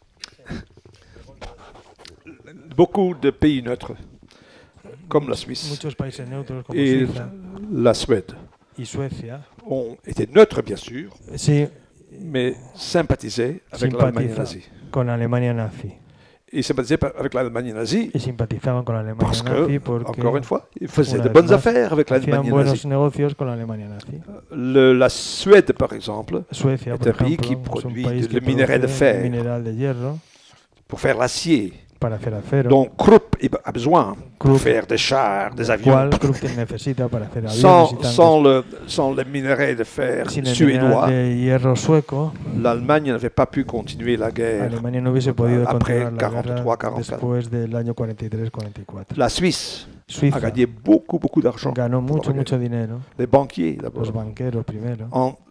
Beaucoup de pays neutres, comme la Suisse Muchos países neutros como et Suiza la Suède, y Suecia ont été neutres, bien sûr, sí mais sympathisaient avec l'Allemagne simpatiza nazie. con Alemania nazi Ils sympathisaient avec l'Allemagne nazie y simpatizaban con la Alemania parce nazi que, porque encore une fois, ils faisaient una de vez bonnes más, affaires avec hacían l'Allemagne buenos nazie. negocios con la Alemania nazi. La Suède, par exemple, Suecia, est por un pays ejemplo, qui es un produit país le que minerai de produce fer mineral de hierro pour faire l'acier, para hacer acero, dont Krupp a besoin pour Krupp, faire des chars, des avions. cual Krupp necesita para hacer aviones y tanques. Sans le minerai de fer Sin el suédois, mineral de hierro sueco, l'Allemagne n'avait pas pu continuer la guerre. Alemania no hubiese podido après continuar la guerra 43-44. después del año 43-44. La Suisse a Suiza gagné beaucoup d'argent. ganó pour mucho, la guerre. mucho dinero. Les banquiers, Los d'abord, banqueros primero,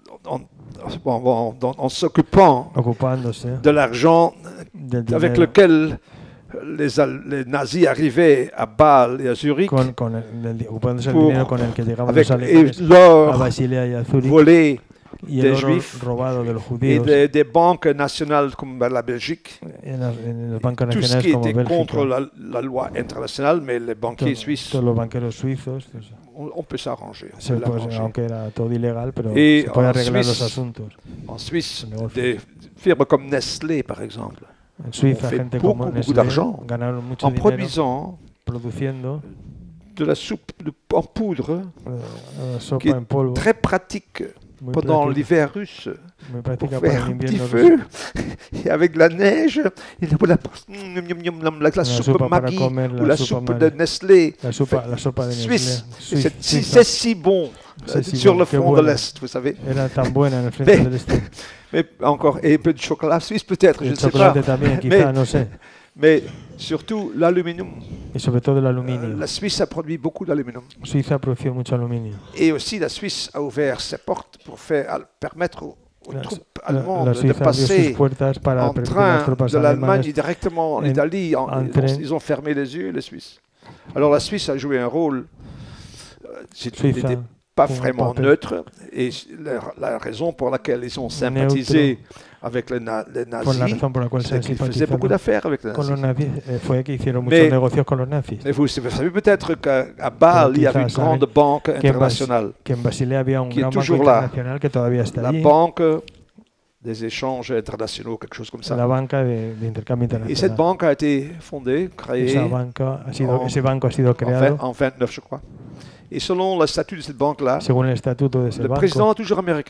en s'occupant ocupándose de l'argent del dinero avec lequel les nazis arrivaient à Bâle et à Zurich ocupándose del pour- dinero con el que llegaban avec los alemanes a l'or Basilea y a Zúrich volé y des el oro Juifs robado de los et judíos des banques nationales comme la Belgique. en los bancos Tout ce nacionales qui como était contre Bélgica. la loi internationale, mais les banquiers suisses, Todos los banqueros suizos, pues, on peut s'arranger. on se, peut pues, l'arranger. aunque era todo ilegal, pero Y se puede en arreglar los Suiza, asuntos. En Suisse, negocio. des firmes comme Nestlé, par exemple, En Suiza, on fait gente beaucoup, como beaucoup Nestlé d'argent ganaron mucho en dinero produisant produciendo de la soupe en poudre sopa qui est en polvo, très pratique muy pendant práctica, l'hiver russe muy pour práctica para faire el un petit invierno feu ruso. et avec la neige et la soupe sopa para Maggi comer, ou la la sopa soupe de Maggi. Nestlé La sopa de suisse. Nestlé, Et Suiza. c'est si bon C'est si sur bon, le qué front de bueno. l'Est, vous savez. Era tan buena en el frente Mais- del este. Mais encore, et un peu de chocolat suisse peut-être, je El ne sais pas. chocolate también, quizá, no sé. Mais surtout l'aluminium. Y sobre todo el aluminio. La Suisse a produit beaucoup d'aluminium. Suiza produjo mucho aluminio. Et aussi la Suisse a ouvert ses portes pour permettre aux La- troupes La allemandes de Suiza abrió sus passer puertas para en permitir a las train tropas de l'Allemagne alemanas. directement en en- Italie. en train. Ils ont fermé les yeux, les Suisses. Alors la Suisse a joué un rôle, Suiza c'était pas jugó un vraiment papel. neutre, et la raison pour laquelle ils ont sympathisé avec les Por la nazis, razón por la cual se c'est han qu'ils faisaient beaucoup simpatizado d'affaires avec les con los nazis. nazis fue que hicieron Mais- muchos negocios con los nazis. Mais vous savez peut-être qu'à Bâle, il y avait une quizás grande saben banque que en internationale, Que en Basilea había un qui est gran banco toujours là. internacional que todavía está la allí. banque des échanges internationaux, quelque chose comme ça. La banca de intercambio Et cette internacional. banque a été fondée, créée Esa banca ha sido, en- ese banco ha sido creado en 29, je crois. Et selon le statut de cette banque-là, según el estatuto de ese le banco. président est toujours américain.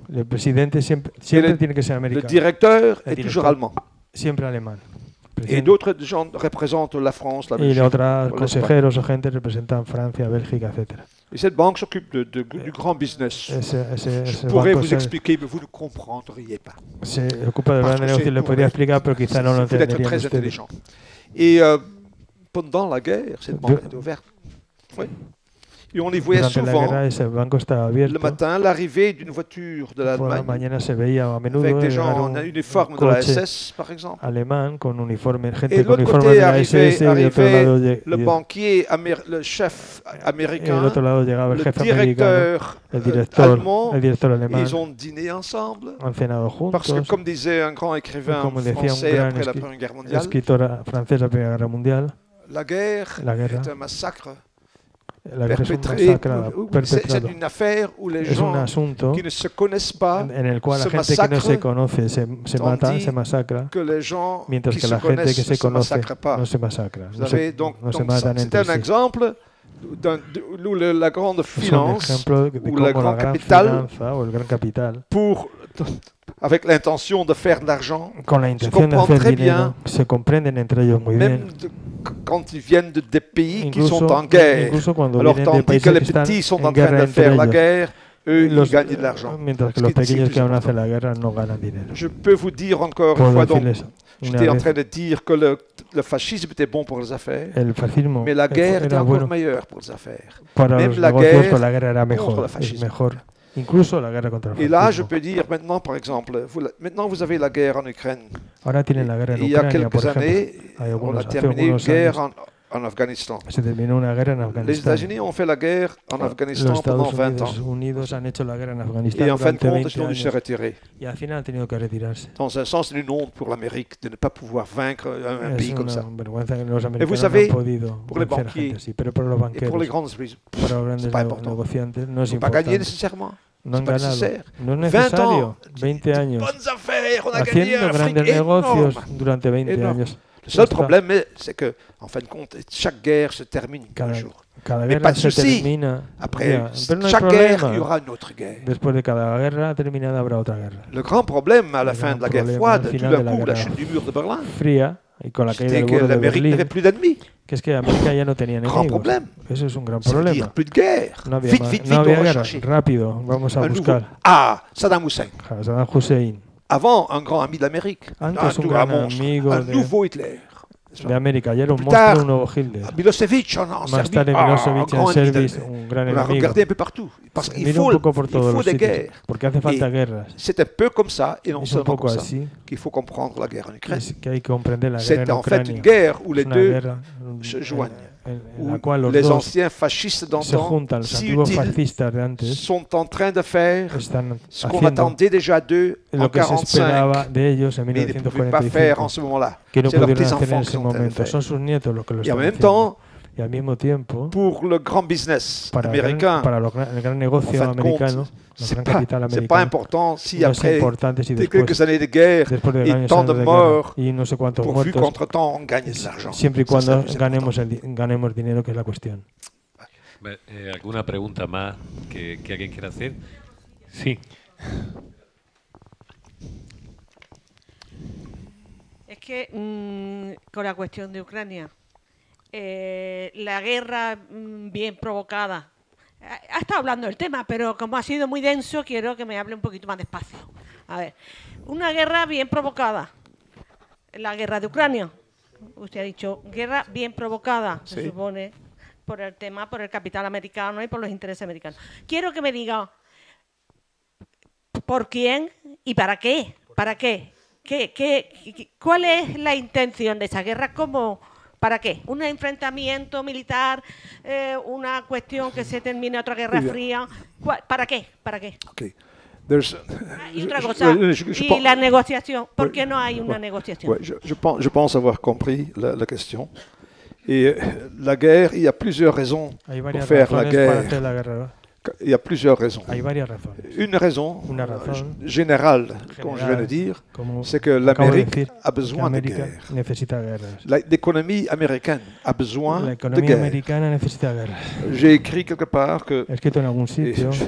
El presidente siempre tiene que ser Le americano. directeur El est toujours director allemand. siempre alemán. Et Presidente- d'autres gens représentent la France, la y Belgique, los otros l'Espagne. consejeros o gente representan Francia, Bélgica, etc. Et cette banque s'occupe du grand business. Ese Je pourrais banco vous expliquer, mais vous ne comprendriez pas. se ocupa del Parce gran que negocio, c'est le pour podría les- explicar, pero quizá no lo Il faut être entenderían très ustedes. intelligent. Et pendant la guerre, cette banque est ouverte. Oui. Et on y voyait Durante la souvent, guerra ese banco estaba le abierto. matin, l'arrivée d'une voiture de Por la l'Allemagne mañana se veía a menudo avec des llegar gens en un uniforme de la coche SS, par exemple. alemán con uniforme, Et gente de con l'autre uniforme côté de la SS, y de otro arrivait lado, le banquier, le chef y del américain, otro lado llegaba el le jefe americano, directeur el director allemand. alemán. Ils ont dîné ensemble. Han cenado Parce que, juntos. comme disait un grand écrivain Como decía un français gran après la Première Guerre mondiale, escritora francesa de la Primera Guerra Mundial, la guerre la guerra est un massacre la guerra es un perpétré. masacre C'est perpetrado. une affaire où les Es un gens asunto qui ne se connaissent pas en el cual la se gente que no se massacrent, conoce se mata, tandis se masacra, que les gens mientras qui que se la gente connaissent que ne se se conoce massacrent pas. no se masacra, Vous no savez, se, donc, no se donc matan c'est entre un sí. exemple où la grande Es un finance ejemplo de ou cómo la la grande gran capital finanza o el gran capital, avec l'intention de faire de l'argent, con la intención de comprend hacer très dinero, se comprenden entre ellos muy même bien. quand ils viennent des pays qui Incluso, sont en guerre. incluso cuando Alors vienen de tandis que países les que están petits sont en en train guerra de entre faire la ellos, guerre, eux, ils los- gagnent de l'argent. mientras que Ce los qui est pequeños plus que aún important. hacen la guerra no ganan dinero. Je peux vous dire encore une Puedo fois, donc, decirles una j'étais en vez, train de dire que le fascisme était bon pour les affaires, el fascismo mais la guerre était era encore bueno meilleure pour les affaires. para même los la negocios, guerre pero la guerra era contre mejor, le es fascisme. mejor. Incluso la guerra contra el Et là, je fascismo. peux dire maintenant, par exemple, maintenant vous avez la guerre en Ukraine. Ahora tienen la guerra en Il y a Ucrania, por quelques ejemplo. années, Hay on a hace terminé une algunos guerre años en Afghanistan. se terminó una guerra en Les Afganistán. États-Unis ont fait la guerre en Afghanistan Los pendant Estados 20 ans. Unidos han hecho la guerra en Afganistán Et en fin de durante compte, 20 ils ont dû se años retirer. y al final han tenido que retirarse. Dans un sens, c'est une honte pour l'Amérique de ne pas pouvoir vaincre un Es pays comme una ça. vergüenza que los americanos savez, no han podido pour les vencer a banquiers gente así, pero para los Et pour banqueros, les grandes entreprises, para los grandes c'est pas important. negociantes, no es Ils n'ont pas gagné importante. nécessairement. No han c'est pas ganado. nécessaire. No es 20 necesario. ans. 20 años. Bonnes affaires, on a gagné Haciendo un fric grandes negocios énorme. durante 20 Énorme. años. Le seul Ya está. problème, c'est que, en fin de compte, chaque guerre se termine un Cada, jour. cada Mais guerra pas de se souci. termina. Après Mira, pero no hay chaque guerre, problema. il y aura une autre guerre. Después de cada guerra terminada habrá otra guerra. Le grand problème à la Le fin grand de la guerre problème froide, al tout final d'un de la coup, la guerra chute du mur de Berlin, Fría y con la caída c'était del que muro de l'Amérique n'avait Berlín, plus d'ennemis. que es que América ya no tenía Grand enemigos. problème. Eso es un gran Ça veut dire problema. plus de guerre. No había, Vite, más- vite, no vite, había on va guerra. chercher. Rápido, vamos a Un nouveau. buscar Ah, Saddam Hussein. a Saddam Hussein. Avant, un grand ami de l'Amérique. Antes un un gran monstre. amigo Un de- nouveau Hitler. de América. Ya era un Plus monstruo, tard, un nuevo Hitler. Milosevic en Más Serbie. tarde Ah, un Milosevic en grand ennemi Serbie, de- un gran On a enemigo. regardé un peu partout. Parce qu'il Mira un faut, poco por il todos faut los des sitios, guerres. porque hace falta Et guerras. c'est un peu comme ça, et non Es un seulement poco comme ça, así, qu'il faut comprendre la guerre en Ukraine. es que hay que comprender la guerra C'est en en fait Ucrania. une guerre où les Es una deux guerra se joignent. en où la cual los les dos anciens fascistes se d'antan, juntan, los si antiguos utiles, fascistas de antes, sont en train de faire están ce qu'on haciendo attendait déjà d'eux en lo que se esperaba 1945, de ellos en mais ils ne pouvaient pas faire en 1945, ce moment-là. que no C'est leurs pudieron hacer en petits-enfants qui ese sont en train de momento. faire. Son sus nietos los que lo Et en están même haciendo. temps, Y al mismo tiempo, pour le grand business para américain, el gran negocio en fin de americano, compte, el c'est gran pas, capital c'est pas americano, important si no es après importante si quelques después, années de guerre después de et años tant de de morts, guerra y no sé cuántos pourvu muertos, qu'entre-temps on gagne de l'argent. siempre y Ça, c'est cuando le plus ganemos dinero, que es la cuestión. ¿Alguna pregunta más que alguien quiera hacer? Sí. Es que con la cuestión de Ucrania, la guerra bien provocada, ha estado hablando del tema, pero como ha sido muy denso, quiero que me hable un poquito más despacio. A ver, una guerra bien provocada, la guerra de Ucrania. Usted ha dicho guerra bien provocada, se Sí. supone, por el tema, por el capital americano y por los intereses americanos. Quiero que me diga por quién y para qué. ¿Para qué? ¿Cuál es la intención de esa guerra? ¿Cómo? ¿Para qué? ¿Un enfrentamiento militar? ¿Una cuestión que se termine otra guerra Muy bien. fría? ¿Para qué? ¿Para qué? Okay. There's, Y otra cosa, je y pense- la negociación. ¿Por Oui. qué no hay una Ouais. negociación? Ouais, je pense avoir compris la question. Et la guerre, il y a plusieurs raisons Hay pour varias faire la razones para guerre. hacer la guerra. Il y a plusieurs raisons. Hay varias razones. Une raison Una razón générale, comme je viens de general, dire, como c'est que acabo de l'Amérique decir, a que besoin de América guerre. necesita guerras. L'économie américaine a besoin La de economía guerre. americana necesita guerras. J'ai écrit quelque part que He escrito en algún et sitio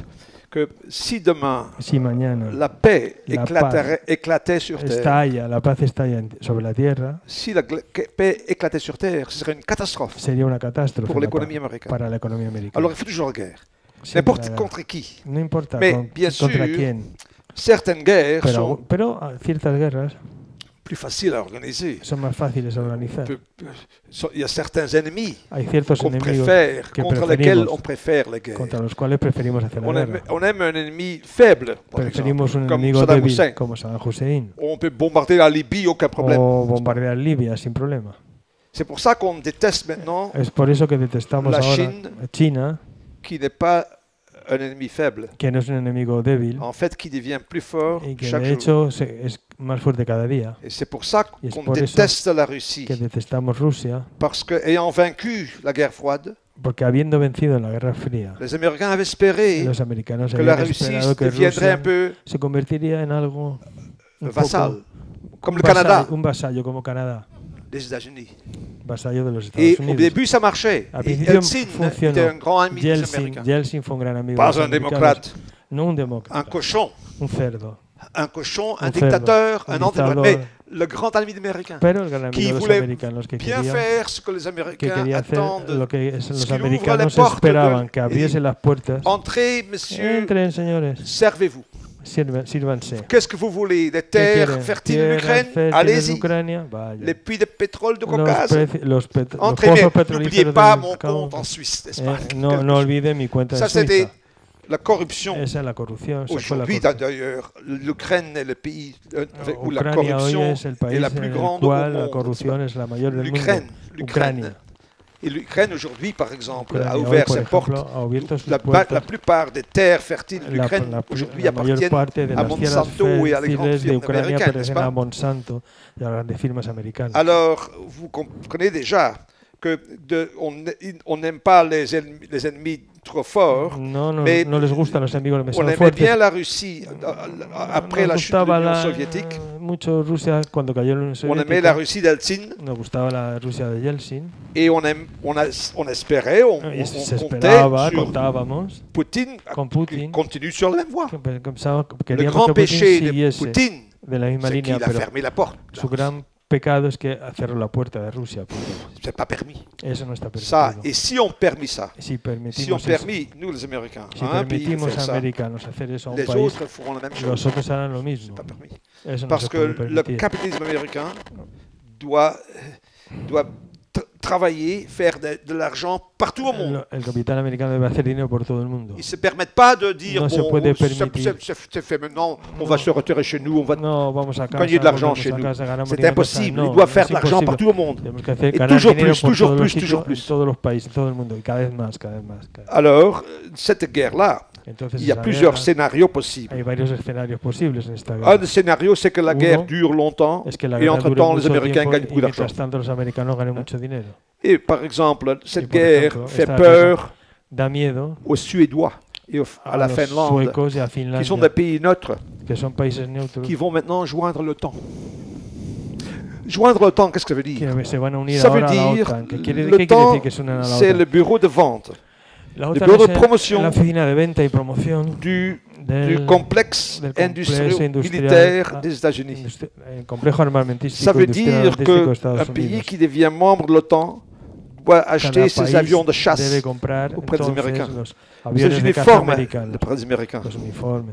que si demain Si mañana la paix La éclatait sur Terre, estalla, la paz estalla sobre la Tierra, si la paix éclatait sur Terre, ce serait une catastrophe sería una catástrofe pour l'économie américaine. para la economía americana. Alors il faut toujours la guerre. Siempre N'importe la- contre qui. No importa Mais, bien contra sûr, quién, Certaines guerres sont pero ciertas guerras plus faciles à organiser. son más fáciles a organizar. Il y a certains ennemis Hay ciertos qu'on enemigos préfère, que contre lesquels preferimos, on préfère les guerres. contra los cuales preferimos hacer la guerra. On aime un ennemi faible, par Preferimos exemple, un comme enemigo Saddam débil Hussein. como Saddam Hussein On peut bombarder la Libye, aucun problème. o bombardear Libia sin problema. C'est pour ça qu'on déteste maintenant Es por eso que detestamos La ahora Chine- a China, qui n'est pas un ennemi faible, que no es un enemigo débil en fait qui devient plus fort y que chaque de jour. hecho es más fuerte cada día. Et c'est pour ça Y es qu'on por eso déteste la Russie, Que detestamos Rusia, parce qu'ayant vaincu la guerre froide, porque habiendo vencido en la Guerra Fría, les Américains avaient espéré los americanos que la habían Russie esperado que deviendrait un Rusia peu se convertiría en algo un vassal, comme le un Canada, un vasallo como Canadá, des États-Unis. vasallo de los Et Estados au Unidos. début, ça marchait. Al Et principio Yeltsin funcionó. était un grand ami des Yeltsin, Américains. Yeltsin fue un gran amigo de Pas los un americanos, démocrate, no un demócrata, un cochon, un cerdo, un cochon, un Un cerdo, dictateur, un un antidémocrate, dictador. mais le grand ami des Américains, pero el gran qui amigo de los voulait americanos que bien quería, faire ce que les que Américains quería hacer attendent. lo que los qu'il ouvre americanos les portes esperaban, de- que abriese las puertas. Entrez, messieurs, Entren, señores, servez-vous. sírvanse. Qu'est-ce que vous voulez? Des ¿Qué terres quieren? fertiles de Tierras l'Ukraine? fértiles de Allez-y. Ucrania, vaya. Les puits de pétrole de Los, Caucase? los Entrez, pozos mais petrolíferos n'oubliez pas del mon Cáucaso. compte en Suisse, d'Espagne. No olvide mi cuenta Ça, en c'était Suiza. la corruption. Esa es la corrupción. esa fue la Aujourd'hui, corrupción. d'ailleurs, l'Ukraine est le pays où la Ucrania hoy corruption es el país est la en plus el grande au cual la monde. corrupción es la mayor del mundo. L'Ukraine. Ucrania. Et l'Ukraine, aujourd'hui, par exemple, Ucrania a hoy, ouvert por ses ejemplo, portes. ha abierto sus La puertas. plupart des terres fertiles de l'Ukraine, La aujourd'hui, mayor appartiennent parte de à las tierras Monsanto et à les grandes fértiles de firmes Ucrania américaines, n'est-ce pertenecen a pas? Monsanto y a grandes firmas americanas. Alors, vous comprenez déjà que on n'aime pas les ennemis trop forts. No mais les gustan los enemigos On demasiado aimait fuertes. bien la Russie après la Nos chute de gustaba l'Union soviétique. mucho Rusia cuando cayó la Unión On aimait Soviética. la Russie d'Eltsine Nos gustaba la Rusia de Yeltsin. et on espérait, on Y se comptait esperaba, sur contábamos Poutine con Putin. continue sur la même voie. Le Queríamos grand que Putin péché de siguiese Poutine, de la misma c'est línea, qu'il a pero fermé la porte. su gran pecado es que cerró la puerta de Rusia. C'est pas permis. Eso no está Ça, permitido. et si on permet ça, Si si on permitimos, eso, permet, nous les Américains, si à un pays de permitimos faire a ça, americanos hacer eso a un les país, autres feront la même chose. los otros harán lo mismo. Pas permis. Eso no Parce se que puede le permitir. capitalisme américain doit travailler, faire de l'argent partout au monde. El capital americano debe hacer dinero por todo el mundo. Ils ne se permettent pas de dire, No se bon, puede c'est permitir. c'est fait maintenant, on va se retirer chez nous, on va No, vamos a casa, gagner de l'argent volvemos chez a nous. casa, ganamos C'est dinero en impossible. casa. Ils No, doivent faire es de l'argent imposible. partout au monde. Tenemos que hacer Et ganar toujours dinero plus, por toujours todos los plus, toujours sitios, plus. en todos los países, en todo el mundo, y cada vez más, cada vez más. Alors, cette guerre-là, Entonces, il y a esa plusieurs guerra, scénarios possibles. hay varios escenarios posibles en esta Un guerra. des scénarios, c'est que la Uno, guerre dure longtemps Es que la et guerra dure entre-temps, les mucho Américains tiempo gagnent y beaucoup d'argent. mientras tanto los americanos ganan mucho dinero. Et par exemple, cette por guerre ejemplo, fait esta peur Da miedo aux Suédois et à la los Finlande, suecos y a qui sont Finlandia, des pays neutres, que son países neutros, qui vont maintenant joindre l'OTAN. Joindre l'OTAN, qu'est-ce que ça veut dire? que se van a unir Ça veut ahora a la dire, OTAN. ¿Qué quiere decir l'OTAN, que se unan a la c'est OTAN? le bureau de vente La le OTAN bureau de es promotion la oficina de venta y promoción du del complexe del complejo militaire des États-Unis. el complejo armamentístico Ça veut industrial dire armamentístico de qu'un Estados pays Unidos. qui devient membre de l'OTAN doit Cada acheter ses país avions de chasse debe comprar auprès des entonces Américains. los Les aviones de caza uniformes americanos, auprès des Américains. los uniformes.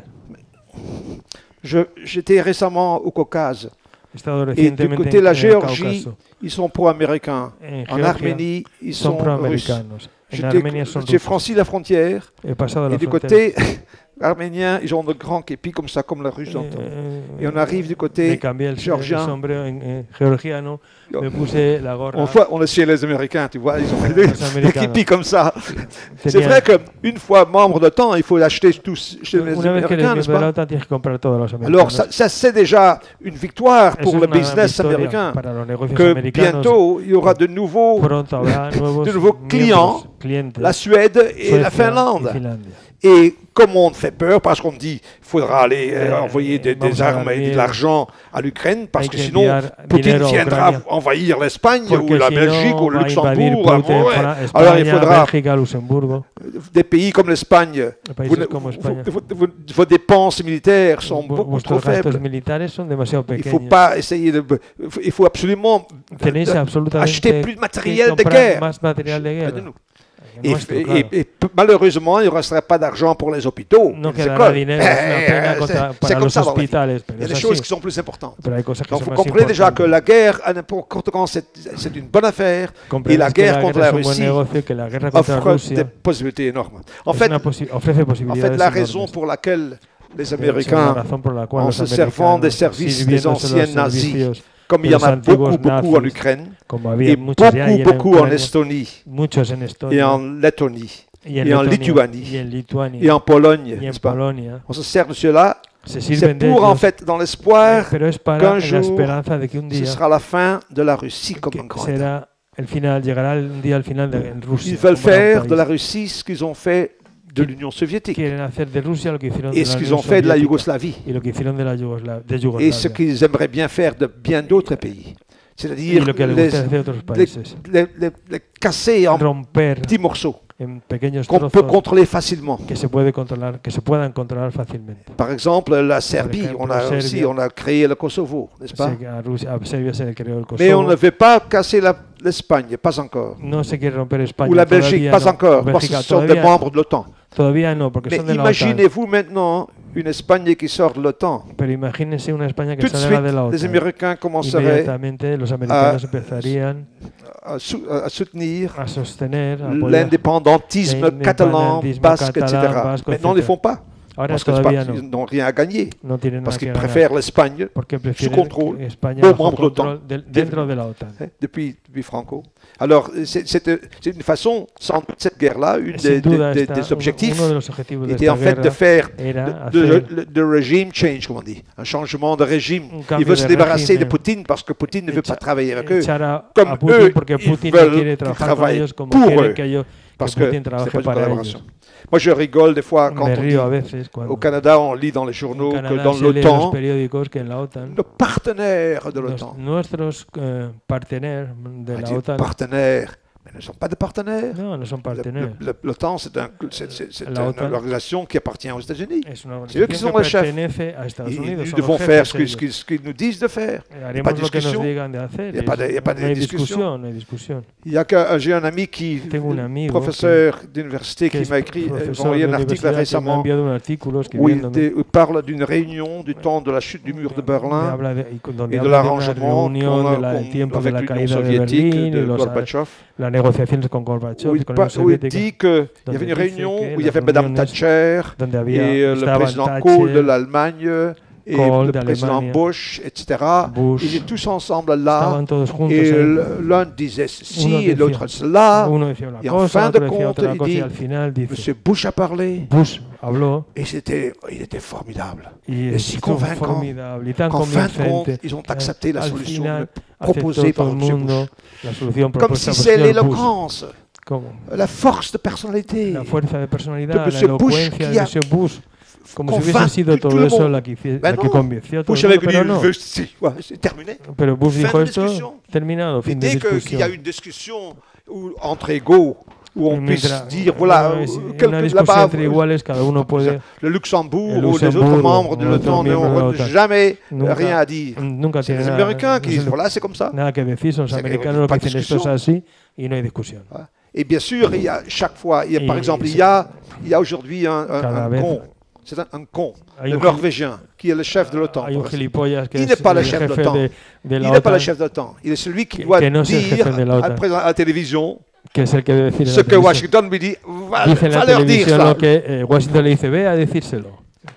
J'étais récemment au Caucase. He estado Et du recientemente côté de la en el Géorgie, Cáucaso. ils sont pro-américains. En En Georgia Arménie, ils son sont russes. proamericanos. En Armenia son J'ai rusos. franchi la frontière. He pasado la Et du frontera. côté arménien, ils ont de grands képis comme ça, comme la russe d'antan. Et on arrive du me côté cambié el géorgien. sombrero en georgiano, Yo- me puse la gorra. On est chez les Américains, tu vois, ils ont des Américanos. képis comme ça. C'est Tenía- vrai qu'une fois membre de l'OTAN, il faut l'acheter tous chez les Una vez que eres Américains, n'est-ce miembro de la pas? OTAN tienes que comprar todos los americanos. Alors ça c'est déjà une victoire Eso pour es le una business victoria américain. para los negocios Que americanos. bientôt, il y aura de nouveaux, Pronto habrá nuevos de nouveaux miembros, clients, clientes, la Suède et la Suecia y Finlande. Finlandia. Et comme on fait peur, parce qu'on dit qu'il faudra aller envoyer des armes et de l'argent à l'Ukraine, parce que sinon Poutine viendra envahir l'Espagne ou la Belgique ou le Luxembourg. Alors il faudra des pays comme l'Espagne. Vos dépenses militaires sont beaucoup trop faibles. Il ne faut pas essayer de... Il faut absolument acheter plus de matériel de guerre. Et malheureusement, il ne restera pas d'argent pour les hôpitaux. C'est comme ça dans la vie. Il y a des choses qui sont plus importantes. Donc vous comprenez déjà que la guerre, à n'importe quand, c'est une bonne affaire. Et la guerre contre la Russie offre des possibilités énormes. En fait, la raison pour laquelle les Américains, en se servant des services des anciens nazis, comme il y en a beaucoup en Ukraine, et beaucoup en Estonie, et en Lettonie, et en Lituanie, et en Pologne, n'est-ce pas? On se sert de cela, c'est pour, en fait, dans l'espoir qu'un jour, ce sera la fin de la Russie comme un grand État. Ils veulent faire de la Russie ce qu'ils ont fait de l'Union soviétique, et ce qu'ils ont fait de la Yougoslavie, et ce qu'ils aimeraient bien faire de bien d'autres pays. C'est-à-dire les casser en petits morceaux qu'on peut contrôler facilement. Par exemple, la Serbie, on a créé le Kosovo, n'est-ce pas? Mais on ne veut pas casser l'Espagne, pas encore. Ou la Belgique, pas encore, parce que ce sont des membres de l'OTAN. Mais imaginez-vous maintenant une Espagne qui sort de l'OTAN. Tout de suite, les Américains commenceraient à soutenir l'indépendantisme catalan, basque, etc. Maintenant, ils ne le font pas. Parce qu'ils n'ont rien à gagner. Parce qu'ils préfèrent l'Espagne sous contrôle aux membres de l'OTAN depuis Franco. Alors, c'est une façon, sans cette guerre-là, une des objectifs était en fait de faire de régime change, comme on dit, un changement de régime. Ils veulent se débarrasser de Poutine parce que Poutine ne veut pas travailler avec eux. Comme eux, ils veulent qu'ils travaillent pour eux. Parce que c'est pas une collaboration. Moi, je rigole des fois quand on dit, au Canada, on lit dans les journaux que dans l'OTAN, le partenaire de l'OTAN, partenaire, mais ne sont pas des partenaires. L'OTAN, c'est une organisation qui appartient aux États-Unis. C'est eux qui sont les chefs. Nous devons faire ce qu'ils nous disent de faire. Il n'y a pas de discussion. Il n'y a pas de discussion. J'ai un ami professeur d'université qui m'a envoyé un article récemment où il parle d'une réunion du temps de la chute du mur de Berlin et de l'arrangement avec l'Union soviétique de Gorbatchev. Où il dit qu'il y avait une réunion où il y avait Mme Thatcher et le président Kohl de l'Allemagne et le président Bush, etc. Ils étaient tous ensemble là, et l'un disait ceci et l'autre cela, et en fin de compte, il dit, M. Bush a parlé, et il était formidable, et si convaincant, qu'en fin de compte, ils ont accepté la solution proposée par M. Bush, comme si c'est l'éloquence, la force de personnalité de M. Bush qui a como si hubiese sido todo eso la que convenció a todo el mundo, pero no. C'est terminé. Pero Bush dijo esto, terminado, fin de discusión. Qu'il y a une discussion entre égaux, où on puisse dire, voilà, là-bas, le Luxembourg ou les autres membres de l'OTAN n'ont jamais rien à dire. C'est les Américains qui disent, voilà, c'est comme ça. Nada que decir, son los americanos lo que dicen, esto es así, y no hay discusión. Et bien sûr, il y a chaque fois, par exemple, il y a aujourd'hui un con. C'est un con, le Norvégien, qui est le chef de l'OTAN. Il n'est pas le chef de l'OTAN. Il n'est pas le chef de l'OTAN. Il est celui qui doit dire à la télévision ce que Washington lui dit. Va leur dire ça. Washington le dice, ve a decírselo.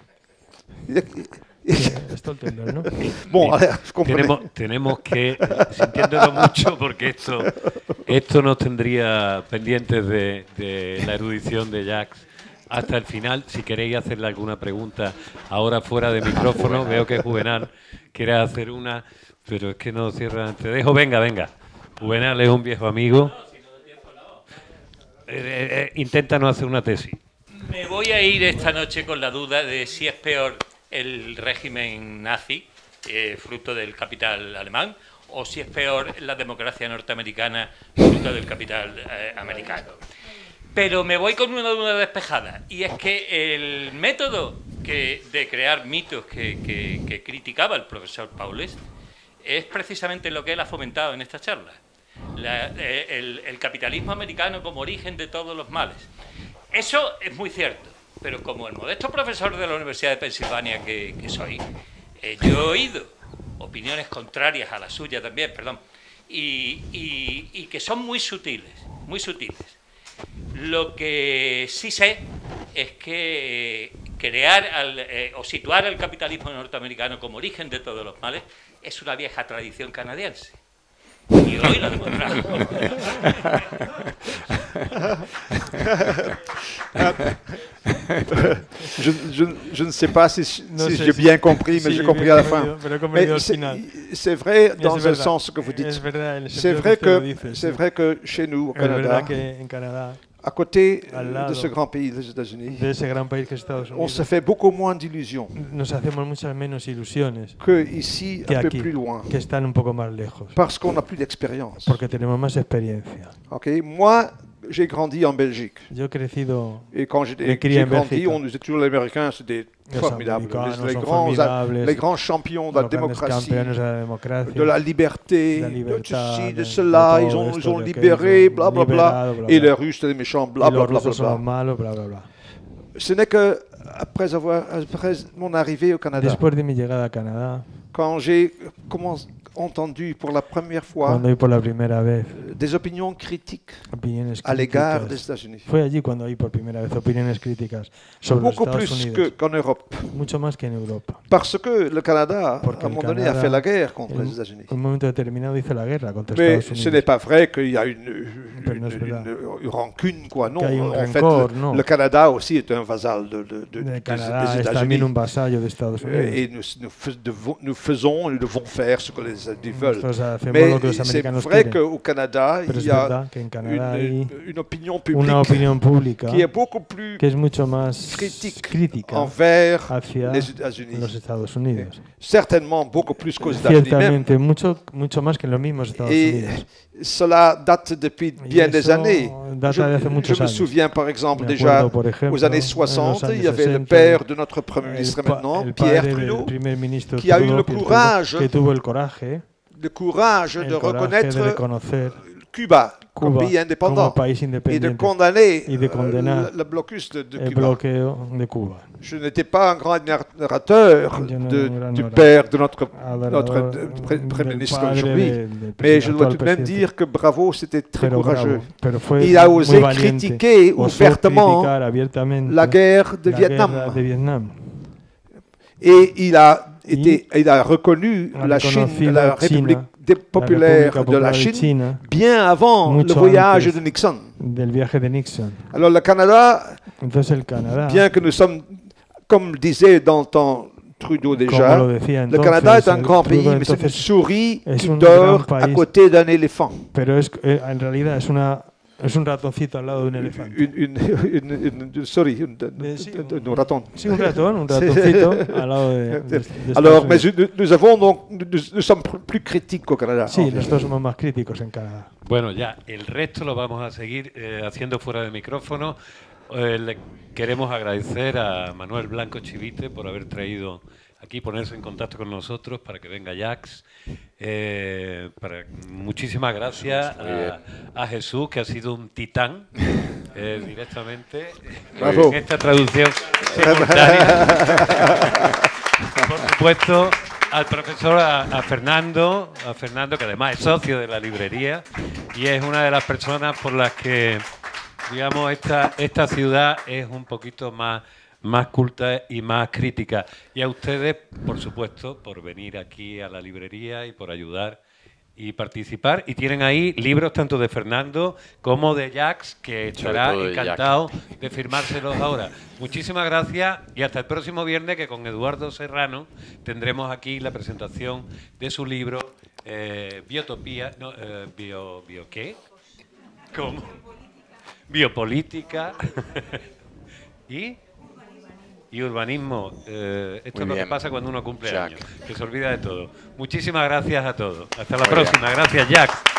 Bon, tenemos que, sintiéndolo mucho, porque esto nos tendría pendientes de la erudición de Jacques hasta el final. Si queréis hacerle alguna pregunta ahora fuera de micrófono, veo que Juvenal quiere hacer una, pero es que no cierra. Te dejo, venga. Juvenal es un viejo amigo. Intenta no hacer una tesis. Me voy a ir esta noche con la duda de si es peor el régimen nazi, fruto del capital alemán, o si es peor la democracia norteamericana, fruto del capital americano. Pero me voy con una duda despejada, y es que el método de crear mitos que criticaba el profesor Paules es precisamente lo que él ha fomentado en esta charla. El capitalismo americano como origen de todos los males. Eso es muy cierto, pero como el modesto profesor de la Universidad de Pensilvania que soy, yo he oído opiniones contrarias a la suya también, perdón, y que son muy sutiles, muy sutiles. Lo que sí sé es que crear o situar al capitalismo norteamericano como origen de todos los males es una vieja tradición canadiense. Y hoy lo demostramos. Je ne sais pas si j'ai bien compris, mais j'ai compris à la fin. C'est vrai dans le sens que vous dites. C'est vrai que chez nous, au Canada, à côté de ce grand pays, les États-Unis, on se fait beaucoup moins d'illusions qu'ici, un peu plus loin, parce qu'on n'a plus d'expérience. Okay. Moi, j'ai grandi en Belgique. Et quand j'ai grandi, on nous disait toujours les Américains, c'était formidable. Les grands champions de la démocratie, de la liberté, de ceci, de cela, ils ont libéré, blablabla. Et les Russes, c'était des méchants, blablabla. Ce n'est que après mon arrivée au Canada, quand j'ai entendu pour la première fois des opinions critiques à l'égard des États-Unis. Beaucoup plus qu'en Europe. Parce que le Canada, à un moment donné, a fait la guerre contre les États-Unis. Mais ce n'est pas vrai qu'il y a une rancune, quoi. Non, en fait, le Canada aussi est un vassal des États-Unis. Et nous faisons, nous devons faire ce que les États-Unis veulent. Mais c'est vrai qu'au Canada, il y a une opinion publique qui est beaucoup plus critique envers les États-Unis. Certainement beaucoup plus qu'aux États-Unis même. Et cela date depuis bien des années. Je me souviens par exemple déjà aux années 60, il y avait le père de notre Premier ministre maintenant, Pierre Trudeau, qui a eu le courage de reconnaître Cuba comme pays indépendant et de condamner le blocus de Cuba. Je n'étais pas un grand admirateur du père de notre Premier ministre aujourd'hui, mais je dois tout de même dire que bravo, c'était très courageux. Il a osé critiquer ouvertement la guerre de Vietnam. Et il a reconnu la Chine, la République populaire de la Chine, bien avant le voyage de Nixon. Alors le Canada, bien que nous sommes, comme disait dans le temps Trudeau déjà, le Canada est un grand pays, mais c'est une souris qui dort à côté d'un éléphant. Es un ratoncito al lado de un elefante. Un raton. Sí, un ratoncito al lado de Alors, mais nous sommes plus critiques qu'au Canada. Sí, nosotros somos más críticos en Canadá. Bueno, ya, el resto lo vamos a seguir haciendo fuera de micrófono. Le queremos agradecer a Manuel Blanco Chivite por haber traído aquí, ponerse en contacto con nosotros para que venga Jacques. Muchísimas gracias a Jesús, que ha sido un titán directamente en esta traducción simultánea. Por supuesto, al profesor, a Fernando, que además es socio de la librería y es una de las personas por las que, digamos, esta ciudad es un poquito más culta y más crítica. Y a ustedes, por supuesto, por venir aquí a la librería y por ayudar y participar. Y tienen ahí libros tanto de Fernando como de Jacques, que estará encantado de firmárselos ahora. Muchísimas gracias y hasta el próximo viernes, que con Eduardo Serrano tendremos aquí la presentación de su libro Biotopía, no, ¿qué? ¿Cómo? Biopolítica. y urbanismo. Esto es lo que pasa cuando uno cumple años, que se olvida de todo. Muchísimas gracias a todos. Hasta la próxima. Gracias, Jack.